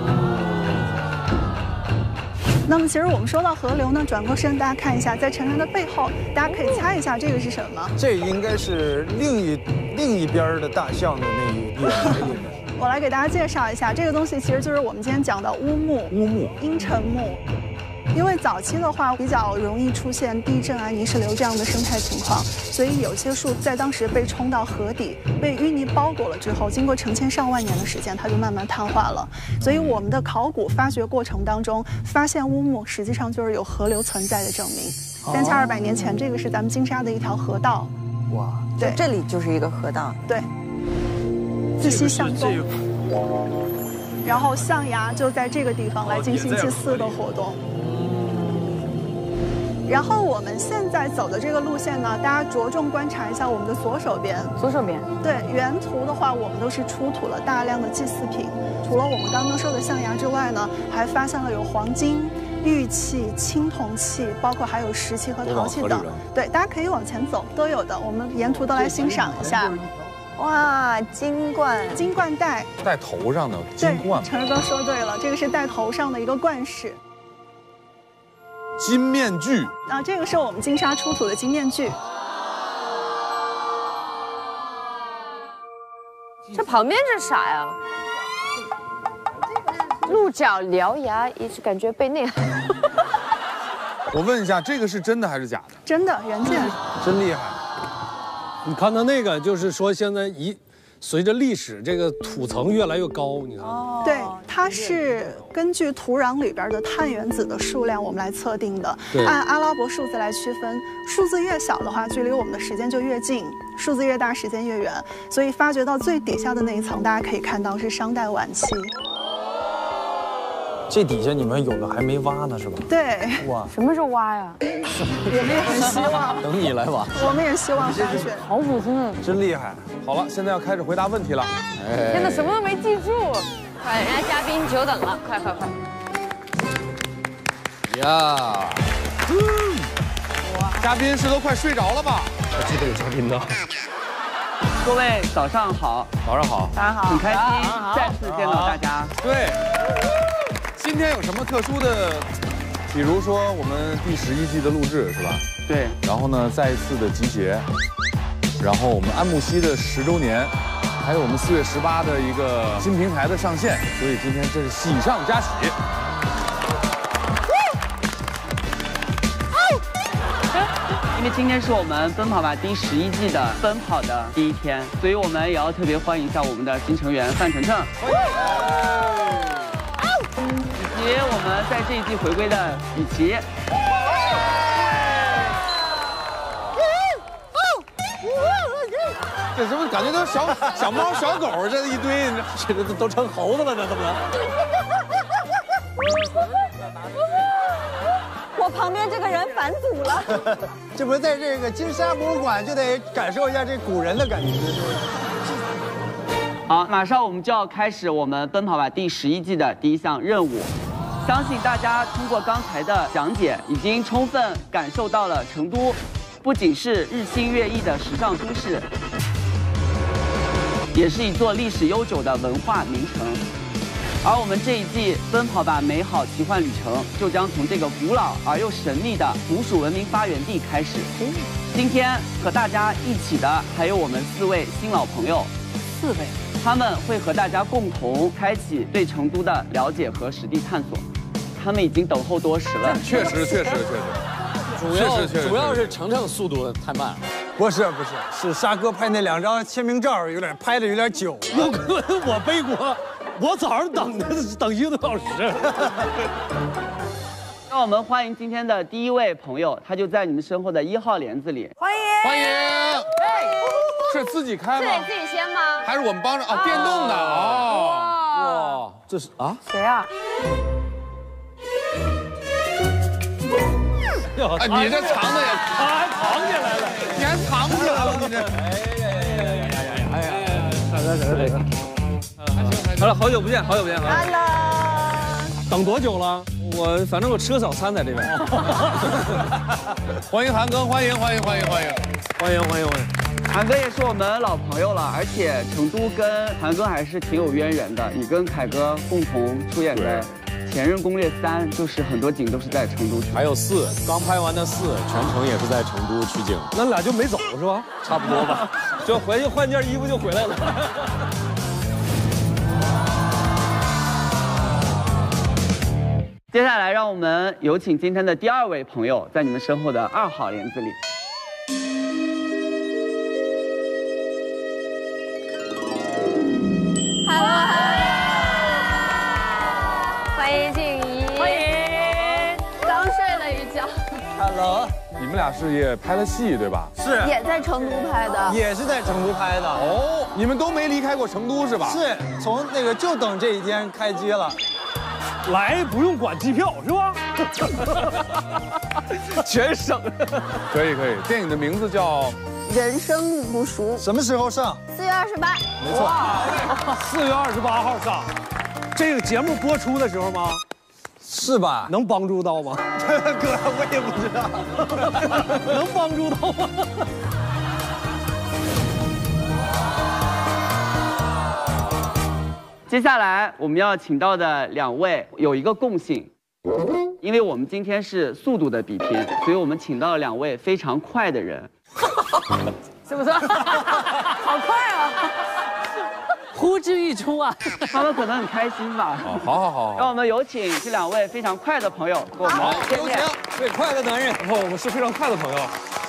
那么其实我们说到河流呢，转过身大家看一下，在成员的背后，大家可以猜一下这个是什么？ 这应该是另一另一边的大象的那一边里面。 我来给大家介绍一下，这个东西其实就是我们今天讲的乌木、 乌木、 阴沉木。因为早期的话比较容易出现地震啊、泥石流这样的生态情况，所以有些树在当时被冲到河底，被淤泥包裹了之后，经过成千上万年的时间，它就慢慢瘫痪了。所以我们的考古发掘过程当中，发现乌木实际上就是有河流存在的证明。三千二百年前，这个是咱们金沙的一条河道。 哇， 对， 这里就是一个河道。 对，自西向东。然后象牙就在这个地方来进行祭祀的活动。然后我们现在走的这个路线呢，大家着重观察一下我们的左手边。 左手边， 对，原图的话，我们都是出土了大量的祭祀品。除了我们刚刚说的象牙之外呢，还发现了有黄金、玉器、青铜器，包括还有石器和陶器等。对，大家可以往前走，都有的。我们沿途都来欣赏一下。 哇，金冠， 金冠戴， 戴头上的金冠。 对，成哥说对了，这个是戴头上的一个冠饰。 金面具啊，这个是我们金沙出土的金面具。 这旁边这是啥呀？鹿角獠牙，一直感觉被内涵。 我问一下，这个是真的还是假的？ 真的，原件。 真厉害。 你看到那个，就是说现在一。随着历史，这个土层越来越高，你看， 哦、对，它是根据土壤里边的碳原子的数量，我们来测定的，按阿拉伯数字来区分，数字越小的话，距离我们的时间就越近；数字越大，时间越远。所以发掘到最底下的那一层，大家可以看到是商代晚期。 这底下你们有的还没挖呢，是吧？ 对。 哇， 什么时候挖呀？ 我们也很希望。 等你来挖。 我们也希望发掘。 好恶心啊！ 真厉害。 好了，现在要开始回答问题了。 哎、天哪，什么都没记住。快，人家嘉宾久等了，快快快！ 呀，哇，嘉宾是都快睡着了吧？ 我记得有嘉宾的。 各位早上好， 早上好， 大家好，很开心再次见到大家。 对，今天有什么特殊的？比如说我们第十一季的录制是吧？ 对。 然后呢，再一次的集结，然后我们安慕希的十周年，还有我们四月十八的一个新平台的上线，所以今天这是喜上加喜。 因为今天是我们奔跑吧第十一季的奔跑的第一天，所以我们也要特别欢迎一下我们的新成员范丞丞，以及我们在这一季回归的雨琦。 这是不是感觉都小小猫小狗这一堆， 这个都都成猴子了，这怎么着？ 我我旁边这个人返祖了。 这不是在这个金沙博物馆就得感受一下这古人的感觉。 好，马上我们就要开始我们《奔跑吧》第十一季的第一项任务。相信大家通过刚才的讲解，已经充分感受到了成都不仅是日新月异的时尚都市，也是一座历史悠久的文化名城。而我们这一季《奔跑吧美好奇幻旅程》就将从这个古老而又神秘的古蜀文明发源地开始。今天和大家一起的还有我们四位新老朋友， 四位， 他们会和大家共同开启对成都的了解和实地探索。他们已经等候多时了。 确实，确实，确实。 主要主要是程程速度太慢了。 不是不是，是沙哥拍那两张签名照有点拍的有点久。 有可能我背锅，我早上等的等一个多小时。 让我们欢迎今天的第一位朋友，他就在你们身后的一号帘子里。 欢迎欢迎，是自己开吗？ 是自己先吗？ 还是我们帮着啊？电动的哦。 哇，这是啊？ 谁啊？ 哎，你这藏的也还藏起来了， 你还藏起来了，你这。 哎呀哎呀哎呀！大哥，大哥，好了，好久不见，好久不见啊！ Hello。 等多久了？ 我反正我吃个早餐在这边。 欢迎韩哥，欢迎欢迎欢迎欢迎欢迎欢迎欢迎！ 韩哥也是我们老朋友了，而且成都跟韩哥还是挺有渊源的。你跟凯哥共同出演的。 前任攻略三就是很多景都是在成都取， 还有四刚拍完的四全程也是在成都取景。 那俩就没走是吧？ 差不多吧， 就回去换件衣服就回来了。 接下来让我们有请今天的第二位朋友，在你们身后的二号帘子里。 欢迎静怡，欢迎。刚睡了一觉。 Hello， 你们俩是也拍了戏对吧？ 是， 也在成都拍的， 也是在成都拍的。 哦，你们都没离开过成都是吧？ 是，从那个就等这一天开机了。 来不用管机票是吧？全省。 可以可以，电影的名字叫 《人生路不熟》。 什么时候上？ 四月二十八。 没错。 四月二十八号上。 这个节目播出的时候吗？ 是吧？ 能帮助到吗？ 哥，我也不知道， 能帮助到吗？ 接下来我们要请到的两位有一个共性，因为我们今天是速度的比拼，所以我们请到了两位非常快的人。 是不是？好快啊！ 呼之欲出啊！ 他们可能很开心吧。 哦，好好好， 让我们有请这两位非常快的朋友跟我们见面。 最快的男人， 哦，我们是非常快的朋友。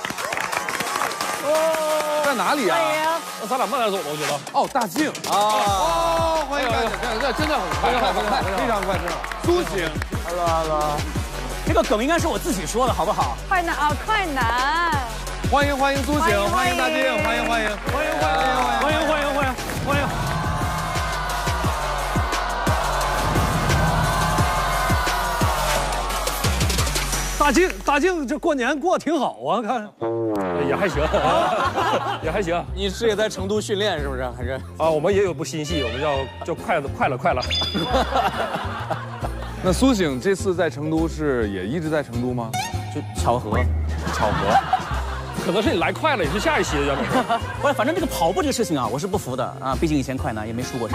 哦，在哪里啊？ 那咱俩慢点走吧，我觉得。 哦，大靖啊！哦，欢迎欢迎，这真的很快，很快，非常快，非常。苏醒 ，Hello Hello， 这个梗应该是我自己说的，好不好？ 快男啊，快男！ 欢迎欢迎苏醒，欢迎大靖，欢迎欢迎欢迎欢迎欢迎欢迎欢迎欢迎。 大靖，大靖，这过年过得挺好啊，看，也还行，也还行。 你是也在成都训练是不是？还是啊，我们也有部新戏，我们叫叫快了，快了，快了。 那苏醒这次在成都是也一直在成都吗？ 就巧合， 巧合， 可能是你来快了，也是下一期的，要不然。 不是，反正这个跑步这个事情啊，我是不服的啊，毕竟以前快男也没输过谁。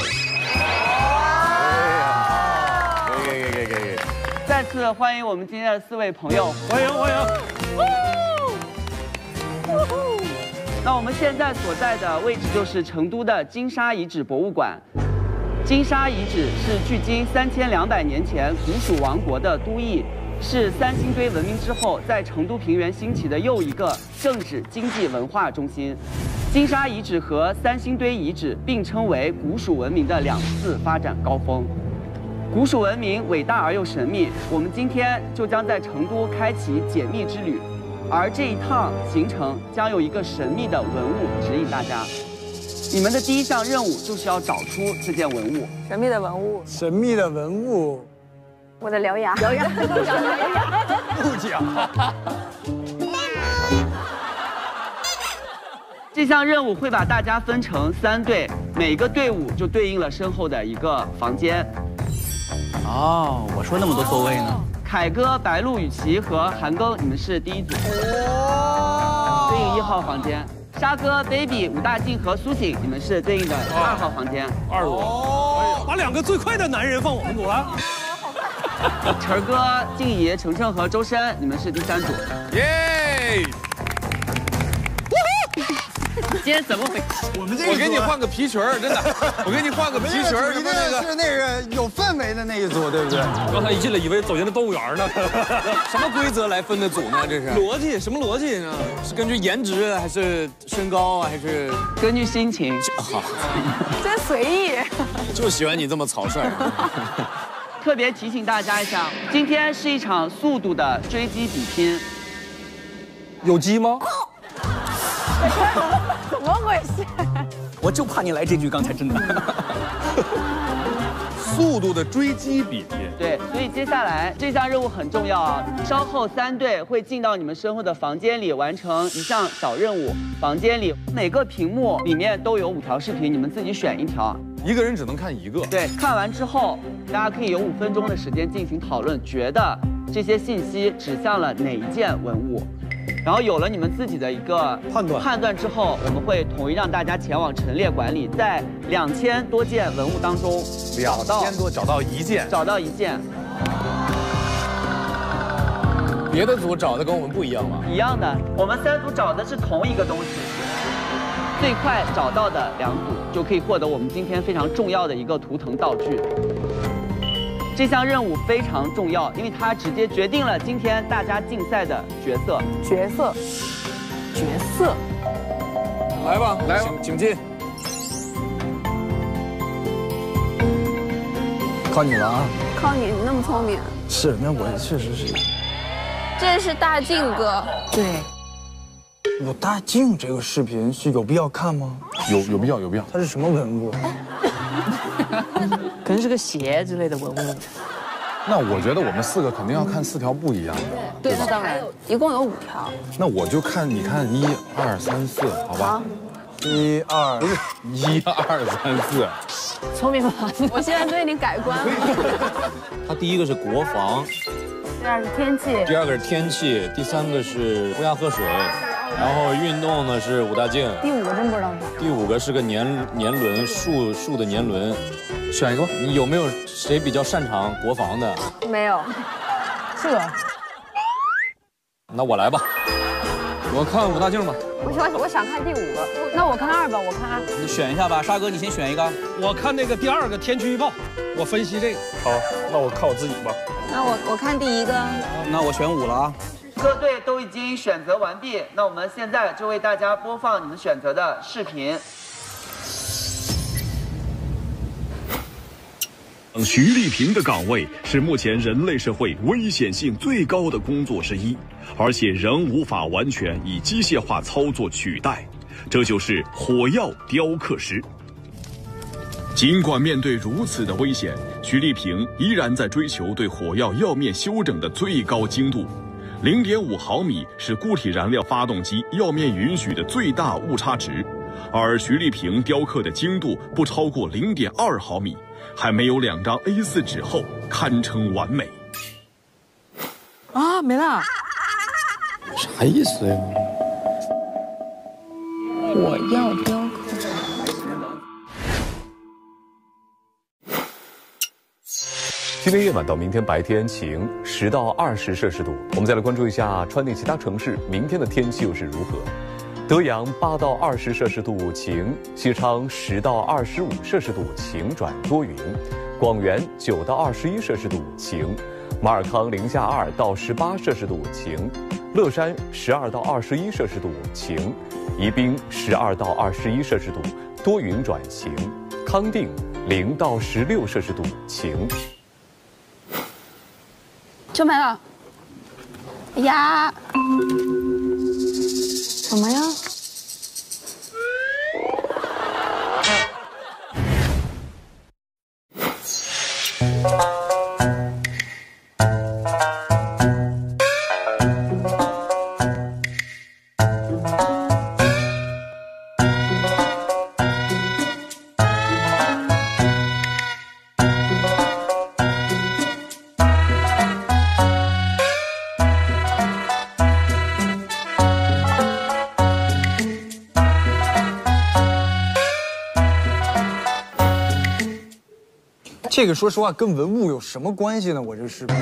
可以可以可以可以。 再次欢迎我们今天的四位朋友， 欢迎欢迎。 那我们现在所在的位置就是成都的金沙遗址博物馆。金沙遗址是距今三千两百年前古蜀王国的都邑，是三星堆文明之后在成都平原兴起的又一个政治、经济、文化中心。金沙遗址和三星堆遗址并称为古蜀文明的两次发展高峰。 古蜀文明伟大而又神秘，我们今天就将在成都开启解密之旅，而这一趟行程将有一个神秘的文物指引大家。你们的第一项任务就是要找出这件文物。 神秘的文物， 神秘的文物， 我的獠牙， 獠牙， 不讲獠牙， 不讲。 这项任务会把大家分成三队，每个队伍就对应了身后的一个房间。 哦，我说那么多座位呢。 凯哥、白鹿、雨琦和韩庚，你们是第一组，对应一号房间。沙哥、baby、武大靖和苏醒，你们是对应的二号房间。 二组。哦，把两个最快的男人放我们组了。 晨哥、静怡、程程和周深，你们是第三组。 耶！ 今天怎么回事？ 我们这个我给你换个皮裙儿，真的，我给你换个皮裙儿， 一定是那个有氛围的那一组，对不对？ 刚才一进来以为走进了动物园呢。什么规则来分的组呢？这是逻辑？什么逻辑呢？ 是根据颜值还是身高啊？还是根据心情？ 好， 真随意。 就喜欢你这么草率。 特别提醒大家一下，今天是一场速度的追击比拼。 有鸡吗？ 怎么回事？ 我就怕你来这句，刚才真的。 速度的追击比拼。 对，所以接下来这项任务很重要啊！稍后三队会进到你们身后的房间里，完成一项小任务。房间里每个屏幕里面都有五条视频，你们自己选一条。 一个人只能看一个。 对，看完之后，大家可以有五分钟的时间进行讨论，觉得这些信息指向了哪一件文物。然后有了你们自己的一个判断判断之后，我们会统一让大家前往陈列馆里，在两千多件文物当中两千多找到一件， 找到一件。 别的组找的跟我们不一样吗？ 一样的，我们三组找的是同一个东西。最快找到的两组就可以获得我们今天非常重要的一个图腾道具。这项任务非常重要，因为它直接决定了今天大家竞赛的角色。 角色，角色。 来吧， 来吧， 请进。 靠你了啊！ 靠你，你那么聪明。 是，那我确实是。 这是大靖哥。 对。 武大靖这个视频是有必要看吗？ 有有必要，有必要。 它是什么文物？ 可能是个鞋之类的文物。 那我觉得我们四个肯定要看四条不一样的， 对， 吧？ 当然，一共有五条。 那我就看，你看一二三四，好吧？ 一二不是一二三四， 聪明吗？ 我现在对你改观了。 它第一个是国防， 第二是天气， 第二个是天气，第三个是乌鸦喝水，然后运动呢是武大靖， 第五个真不知道啥。 第五个是个年年轮树树的年轮， 选一个吧。 你有没有谁比较擅长国防的？ 没有。这。 那我来吧，我看武大靖吧。 我想我想看第五个，那我看二吧，我看二。 你选一下吧，沙哥，你先选一个。 我看那个第二个天气预报，我分析这个。 好，那我看我自己吧。 那我我看第一个。 那我选五了啊。 各队都已经选择完毕，那我们现在就为大家播放你们选择的视频。 徐丽萍的岗位是目前人类社会危险性最高的工作之一，而且仍无法完全以机械化操作取代，这就是火药雕刻师。尽管面对如此的危险，徐丽萍依然在追求对火药药面修整的最高精度。零点五毫米是固体燃料发动机药面允许的最大误差值，而徐丽萍雕刻的精度不超过零点二毫米，还没有两张 A 四 纸厚，堪称完美。 啊，没了。 啥意思呀？ 火药雕刻。 今天夜晚到明天白天晴，十到二十摄氏度。我们再来关注一下川内其他城市明天的天气又是如何。德阳八到二十摄氏度晴，西昌十到二十五摄氏度晴转多云，广元九到二十一摄氏度晴，马尔康零下二到十八摄氏度晴，乐山十二到二十一摄氏度晴，宜宾十二到二十一摄氏度多云转晴，康定零到十六摄氏度晴。 就没了。哎呀，什么呀？ 这个说实话跟文物有什么关系呢？我这视频。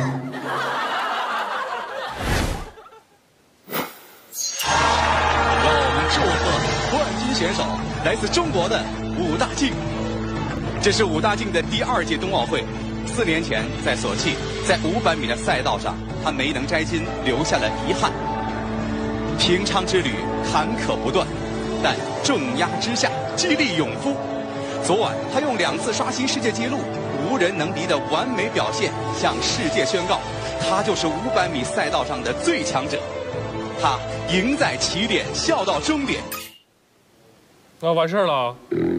让我们祝贺冠军选手，来自中国的武大靖。这是武大靖的第二届冬奥会。四年前在索契，在五百米的赛道上，他没能摘金，留下了遗憾。平昌之旅坎坷不断，但重压之下激励勇夫。昨晚他用两次刷新世界纪录，无人能敌的完美表现，向世界宣告，他就是五百米赛道上的最强者。他赢在起点，笑到终点。 那、啊、完事儿了。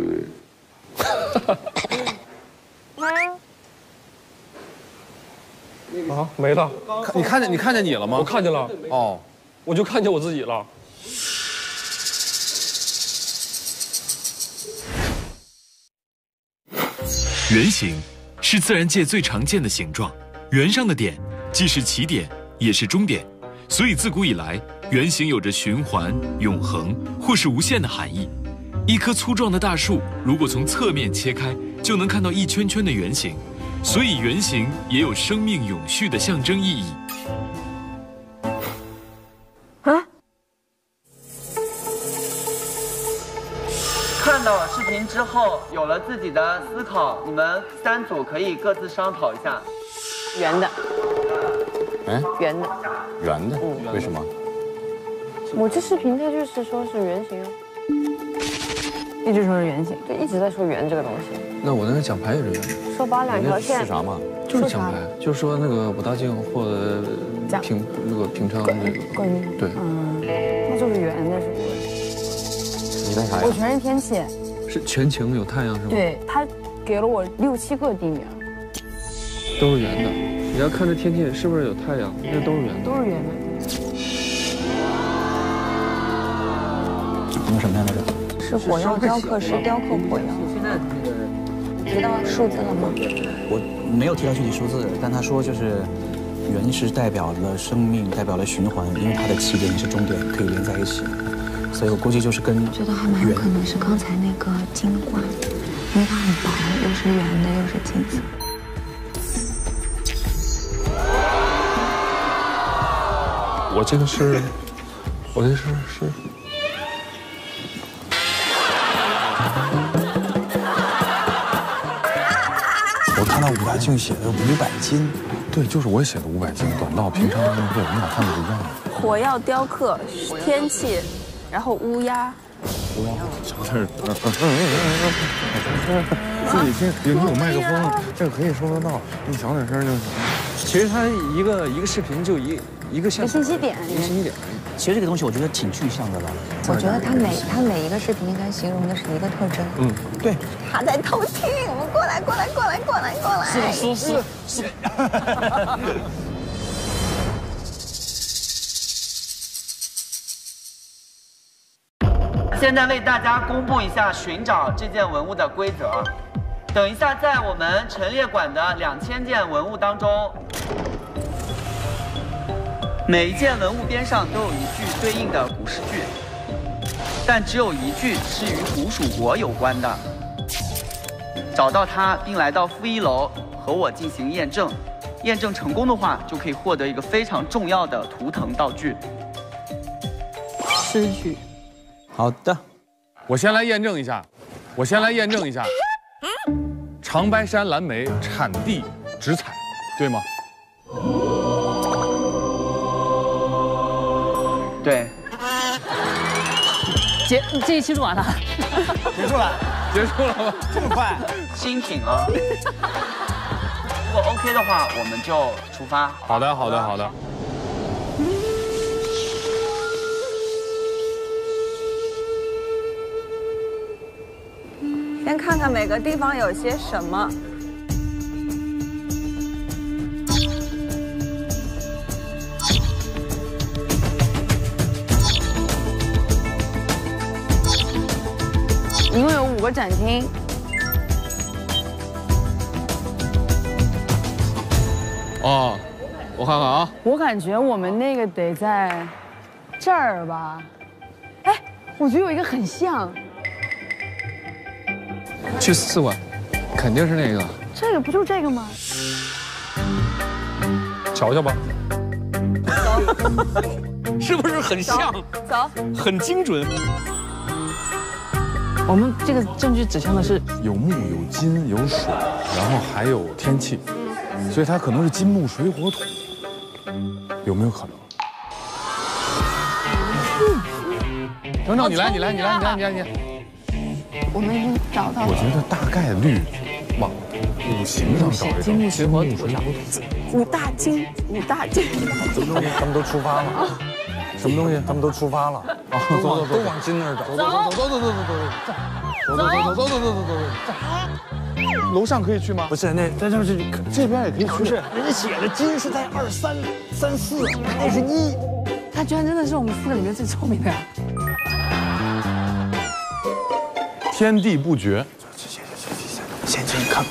啊，没了。 你看见你看见你了吗？ 我看见了。 哦， 我就看见我自己了。 圆形是自然界最常见的形状，圆上的点既是起点，也是终点，所以自古以来，圆形有着循环、永恒或是无限的含义。一棵粗壮的大树，如果从侧面切开，就能看到一圈圈的圆形。所以圆形也有生命永续的象征意义。 啊！看到视频之后，有了自己的思考，你们三组可以各自商讨一下。 圆的。 哎， 圆的。 圆的？嗯、为什么？ 我这视频它就是说是圆形啊。一直说是圆形，对，一直在说圆这个东西。 那我那个奖牌也是圆的。 说把两条线是啥嘛？ 就是奖牌，就是说那个武大靖获得平那个平昌那个冠军。 对， 嗯，那就是圆的，是不是？ 你那啥呀？ 我全是天气。 是全晴有太阳是吗？ 对，他给了我六七个地名。 都是圆的。你要看这天气是不是有太阳？那都是圆的。 都是圆的。 你们什么样来着？ 是火药雕刻师雕刻火药。 现在那个提到数字了吗？ 我没有提到具体数字，但他说就是圆是代表了生命，代表了循环，因为它的起点也是终点，可以连在一起。所以我估计就是跟觉得还蛮有可能是刚才那个金冠，因为它很薄，又是圆的，又是金色。 我这个是，我这是是。 我看到武大靖写的五百斤， 对，就是我写的五百斤，短道平昌运动会，我们俩看的不一样。 火药雕刻、天气，然后乌鸦。 乌鸦啥字儿？自己听，有你有麦克风，这个可以收得到，你小点声就行。 其实它一个一个视频就一一个线， 信息点， 一个信息点。其实这个东西我觉得挺具象的了。 我觉得它每它每一个视频应该形容的是一个特征。 嗯，对。 他在偷听，我们过来过来过来过来过来。 是是是是。 现在为大家公布一下寻找这件文物的规则。等一下，在我们陈列馆的两千件文物当中，每一件文物边上都有一句对应的古诗句，但只有一句是与古蜀国有关的。找到它并来到负一楼和我进行验证，验证成功的话，就可以获得一个非常重要的图腾道具。 诗句。 好的，我先来验证一下，我先来验证一下。长白山蓝莓产地直采，对吗？ 对。 结这一期录完了， 结束了， 结束了吗？ 这么快？ 新品啊！如果 OK 的话，我们就出发。 好的，好的，好的。 先看看每个地方有些什么。一共有五个展厅。 哦，我看看啊。 我感觉我们那个得在这儿吧？哎，我觉得有一个很像。 去四馆，肯定是那个。 这个不就是这个吗？ 瞧瞧吧， 走， 是不是很像？ 走， 很精准。 我们这个证据指向的是有木、有金、有水，然后还有天气，所以它可能是金木水火土，有没有可能？等等，你来，你来，你来，你来，你来，你来。 我们已经找到了。 我觉得大概率往五行上找一找。 金木水火土上。 五大金，五大金。 什么东西？他们都出发了。什么东西？他们都出发了。啊，走走走，都往金那儿走。 走走走走走走走走走走走走走走走走。楼上可以去吗？ 不是，那在这是这边也可以去。 不是，人家写的金是在二三三四，那是一。 他居然真的是我们四个里面最聪明的。 天地不绝。 行行行行行，先进去看。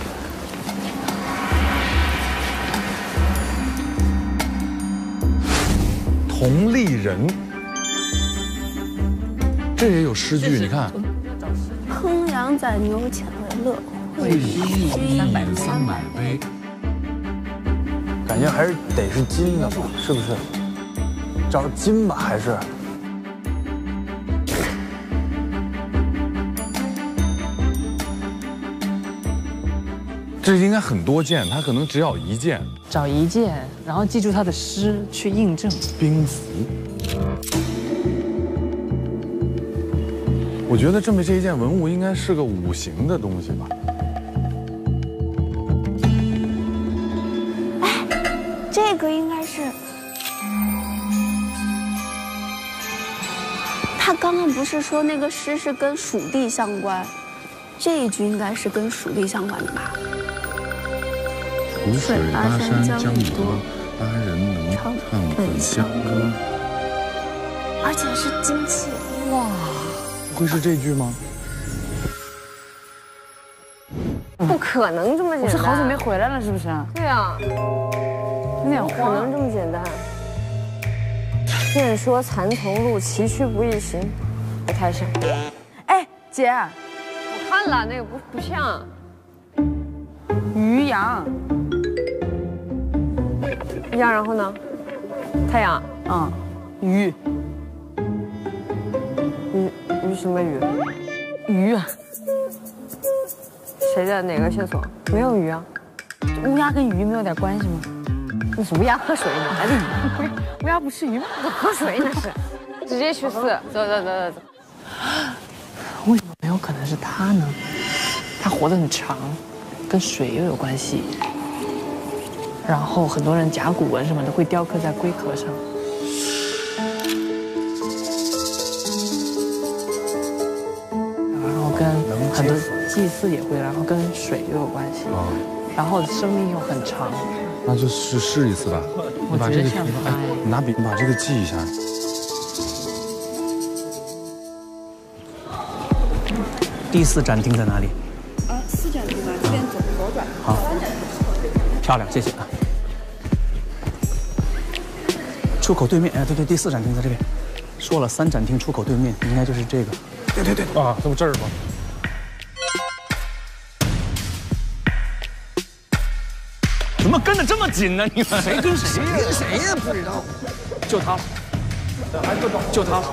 同利人，这也有诗句，你看。 烹羊宰牛遣为乐， 会饮三百三百杯。 感觉还是得是金的吧？是不是？找金吧，还是？ 这应该很多件，他可能只要一件。 找一件，然后记住他的诗去印证。 兵符。我觉得这么这一件文物应该是个五行的东西吧。 哎，这个应该是。他刚刚不是说那个诗是跟属地相关，这一句应该是跟属地相关的吧？ 湖水巴山江雨多，巴人能唱本乡歌。 而且是金器，哇！ 不会是这句吗？ 不可能这么简单！我是好久没回来了，是不是？对啊，有点不可能这么简单。愿说蚕丛路，崎岖不易行，不太像。 哎，姐， 我看了那个不不像。 渔阳。 渔阳，然后呢？太阳。 嗯，鱼。 鱼鱼什么鱼？ 鱼。 谁的哪个线索？没有鱼啊。 乌鸦跟鱼没有点关系吗？ 那是乌鸦喝水哪来的鱼？ 乌鸦不吃鱼吗？ 喝水那是。直接去四，走走走走走。 为什么没有可能是他呢？他活得很长，跟水又有关系。然后很多人甲骨文什么的会雕刻在龟壳上。然后跟很多祭祀也会，然后跟水又有关系。然后生命又很长。 那就试试一次吧。你把这个，哎，你拿笔把这个记一下。 第四展厅在哪里？ 啊，四展厅吧，这边左左转。 好，漂亮，谢谢啊。出口对面，哎，对对，第四展厅在这边。说了，三展厅出口对面，应该就是这个。对对对。 啊，这不这儿吗？ 怎么跟得这么紧呢？你们谁跟谁呀？跟谁呀？不知道。 就他了。 还不懂？ 就他了。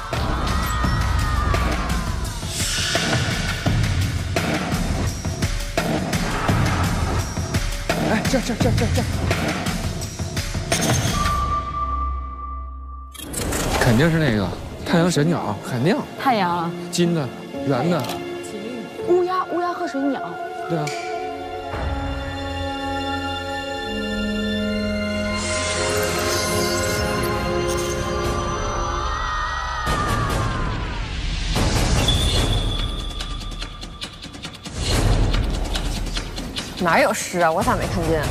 哎，这这这这这，肯定是那个太阳神鸟，肯定。 太阳。 金的，圆的。 乌鸦，乌鸦喝水鸟。 对啊。 哪有诗啊？我咋没看见？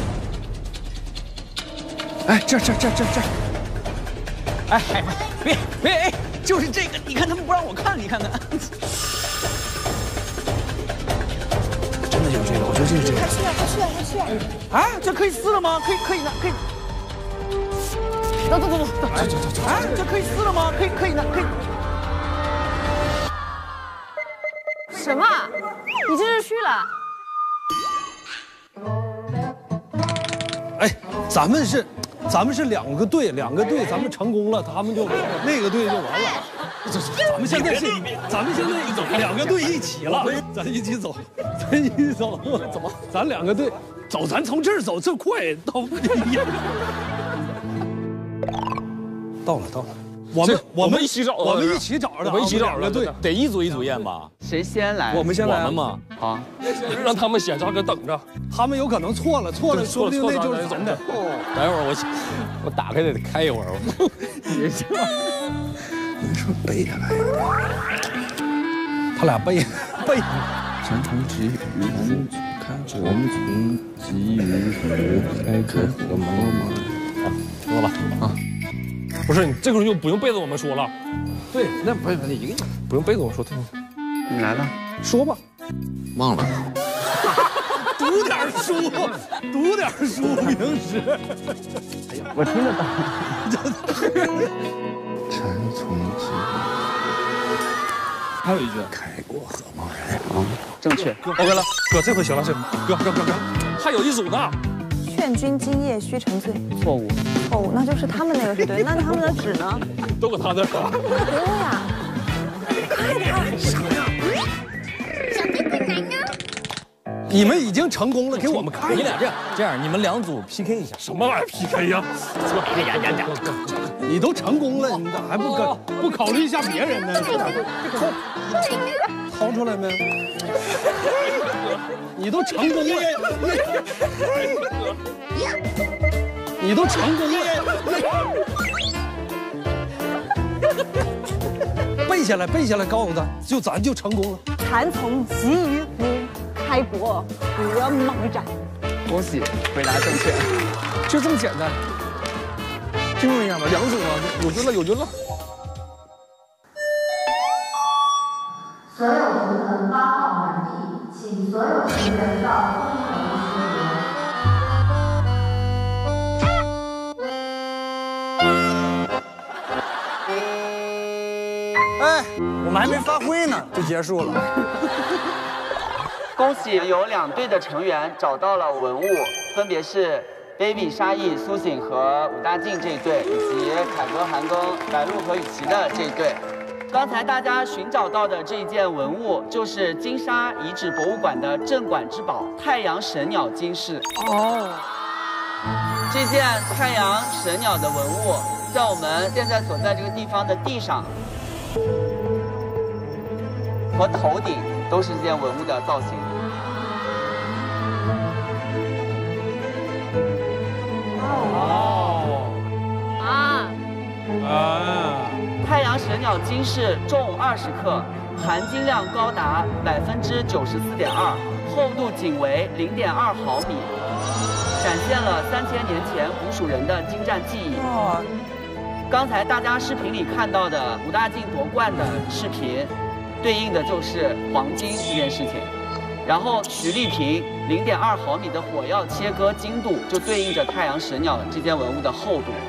哎，这这这这这！哎哎，别别哎，就是这个！你看他们不让我看，你看看。真的就是这个，我觉得就是这个。 还需要，还需要，还需要。 啊，这可以撕了吗？可以可以拿，可以。走走走走走，走走走。啊，这可以撕了吗？可以可以拿，可以。 什么？你这是去了？ 咱们是，咱们是两个队，两个队，咱们成功了，他们就那个队就完了。这咱们现在是，咱们现在两个队一起了，咱一起走，咱一起走，怎么？咱两个队走，咱从这儿走，这快到。到了，到了。我们我们一起找的， 我们一起找的， 我们一起找的，对， 得一组一组验吧？ 谁先来？ 我们先来， 我们嘛。 好， 让他们先在这等着， 他们有可能错了，错了，说不定那就是咱的。 等一会儿我我打开得开一会儿。 你说背下来，他俩背背。 长虫急于红开着，我们从急于红开着和妈妈。 啊，说吧啊。 不是你这个就不用背着我们说了， 对，那不是你一个不用背着我说， 你来吧， 说吧， 忘了， 读点书，读点书，平时， 哎呀，我听得到， 蚕丛急， 还有一句， 开过河贸然， 嗯，正确 ，OK 了，哥这回行了，这哥哥哥哥，还有一组呢。 劝君今夜须沉醉， 错误， 错误，那就是他们那个是对，那他们的纸呢？ 都搁他那儿了。 对呀，快点，啥呀？ 小贝贝来呢？ 你们已经成功了，给我们看。 你俩这样这样，你们两组 P K 一下。 什么玩意儿 P K 呀？ 哎呀呀呀！ 你都成功了，你咋还不考不考虑一下别人呢？掏掏出来没？你都成功了，你都成功了，背下来，背下来，告诉他，就咱就成功了。 蚕丛急于红，开国何茫然。 恭喜，回答正确， 就这么简单。听一下吧，两组啊，有军了，有军了。 所有图腾八号满地，请所有成员到风头集合。 哎，我们还没发挥呢，就结束了。 恭喜有两队的成员找到了文物，分别是 baby 沙溢、苏醒和武大靖这一队，以及凯歌、韩庚、白鹿和雨琦的这一队。刚才大家寻找到的这一件文物，就是金沙遗址博物馆的镇馆之宝——太阳神鸟金饰。哦，这件太阳神鸟的文物，在我们现在所在这个地方的地上和头顶都是这件文物的造型。哦，啊，啊。太阳神鸟金饰重二十克，含金量高达百分之九十四点二，厚度仅为零点二毫米，展现了三千年前古蜀人的精湛技艺。哦，刚才大家视频里看到的武大靖夺冠的视频，对应的就是黄金这件事情。然后徐丽萍零点二毫米的火药切割精度，就对应着太阳神鸟这件文物的厚度。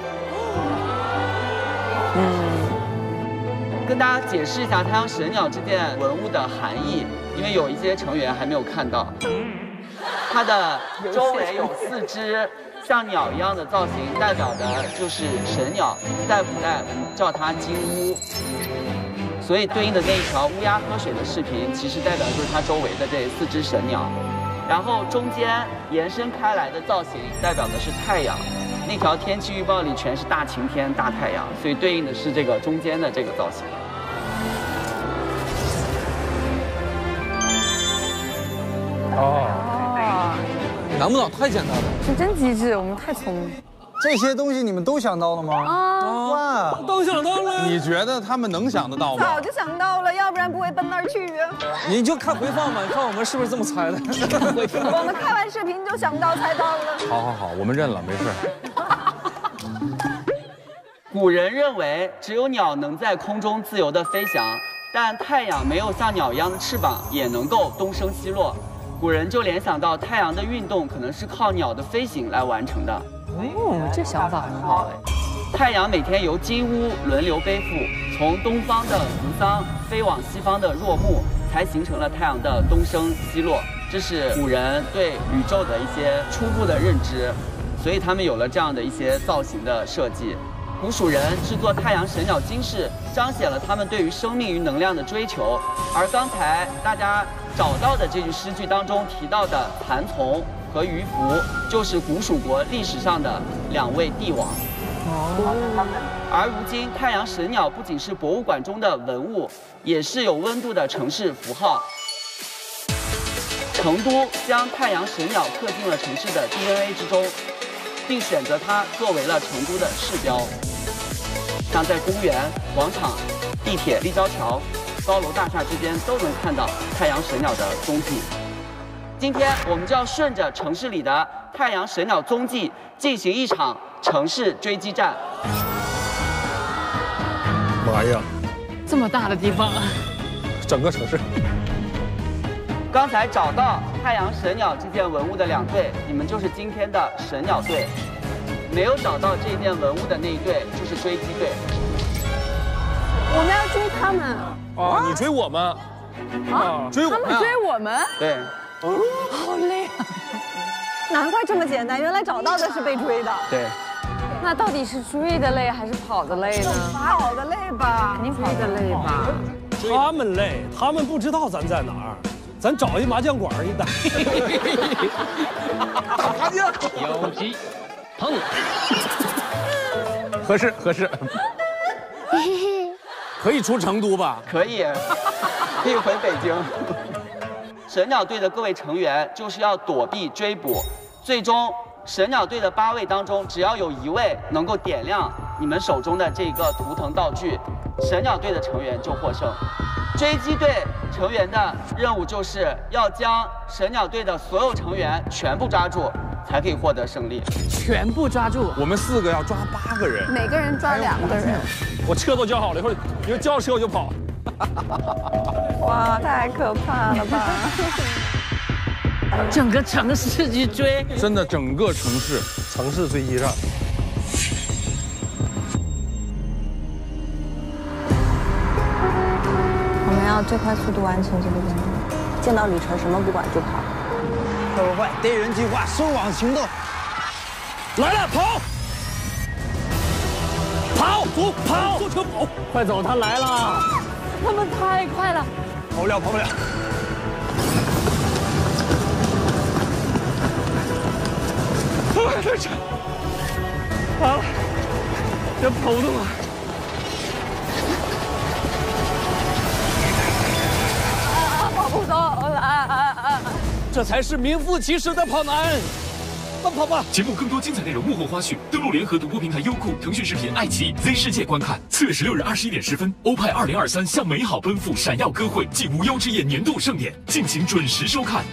嗯。跟大家解释一下太阳神鸟这件文物的含义，因为有一些成员还没有看到。它的周围有四只像鸟一样的造型，代表的就是神鸟，在古代我们叫它金乌，所以对应的那一条乌鸦喝水的视频，其实代表的就是它周围的这四只神鸟。然后中间延伸开来的造型，代表的是太阳。那条天气预报里全是大晴天、大太阳，所以对应的是这个中间的这个造型。 哦，难不难？太简单了。 这真机智，我们太聪明。 这些东西你们都想到了吗？啊，哇， 都想到了。 你觉得他们能想得到吗？ 早就想到了，要不然不会奔那儿去啊。 你就看回放吧，你看我们是不是这么猜的？ 我们看完视频就想到猜到了。 好好好，我们认了，没事。 古人认为只有鸟能在空中自由地飞翔，但太阳没有像鸟一样的翅膀，也能够东升西落。古人就联想到太阳的运动可能是靠鸟的飞行来完成的。 哦，这想法很好哎。 太阳每天由金乌轮流背负，从东方的扶桑飞往西方的若木，才形成了太阳的东升西落。这是古人对宇宙的一些初步的认知。 所以他们有了这样的一些造型的设计。古蜀人制作太阳神鸟金饰，彰显了他们对于生命与能量的追求。而刚才大家找到的这句诗句当中提到的蚕丛和鱼凫，就是古蜀国历史上的两位帝王。而如今，太阳神鸟不仅是博物馆中的文物，也是有温度的城市符号。成都将太阳神鸟刻进了城市的 D N A 之中，并选择它作为了成都的市标。像在公园、广场、地铁、立交桥、高楼大厦之间都能看到太阳神鸟的踪迹。今天我们就要顺着城市里的太阳神鸟踪迹进行一场城市追击战。 妈呀， 这么大的地方， 整个城市。 刚才找到太阳神鸟这件文物的两队，你们就是今天的神鸟队；没有找到这件文物的那一队就是追击队。 我们要追他们啊！你追我们啊？ 追我们？ 他们追我们？ 对。 好累啊！ 难怪这么简单，原来找到的是被追的。 对。 那到底是追的累还是跑的累呢？ 跑的累吧， 肯定跑的累吧。 他们累，他们不知道咱在哪儿。咱找一麻将馆一打， 打麻将， 有机，碰， 合适合适，可以出成都吧？ 可以，可以回北京。神鸟队的各位成员就是要躲避追捕，最终神鸟队的八位当中，只要有一位能够点亮你们手中的这个图腾道具，神鸟队的成员就获胜。追击队成员的任务就是要将神鸟队的所有成员全部抓住，才可以获得胜利。 全部抓住？ 我们四个要抓八个人， 每个人抓两个人。 我车都交好了，一会儿一会儿交了车我就跑。 哇，太可怕了吧！ 整个城市去追， 真的整个城市城市追击战。 我们要最快速度完成这个任务，见到旅程什么不管就跑。 快快快！逮人计划，收网行动！ 来了，跑！跑，走，跑，坐车跑！ 快走，他来了！ 他们太快了， 跑不了，跑不了！太沉！啊！这跑不动了。 跑不动了！ 这才是名副其实的跑男。奔跑吧！ 节目更多精彩内容幕后花絮，登录联合独播平台优酷、腾讯视频、爱奇艺、Z 世界观看。四月十六日二十一点十分，欧派二零二三向美好奔赴，闪耀歌会暨无忧之夜年度盛典，敬请准时收看。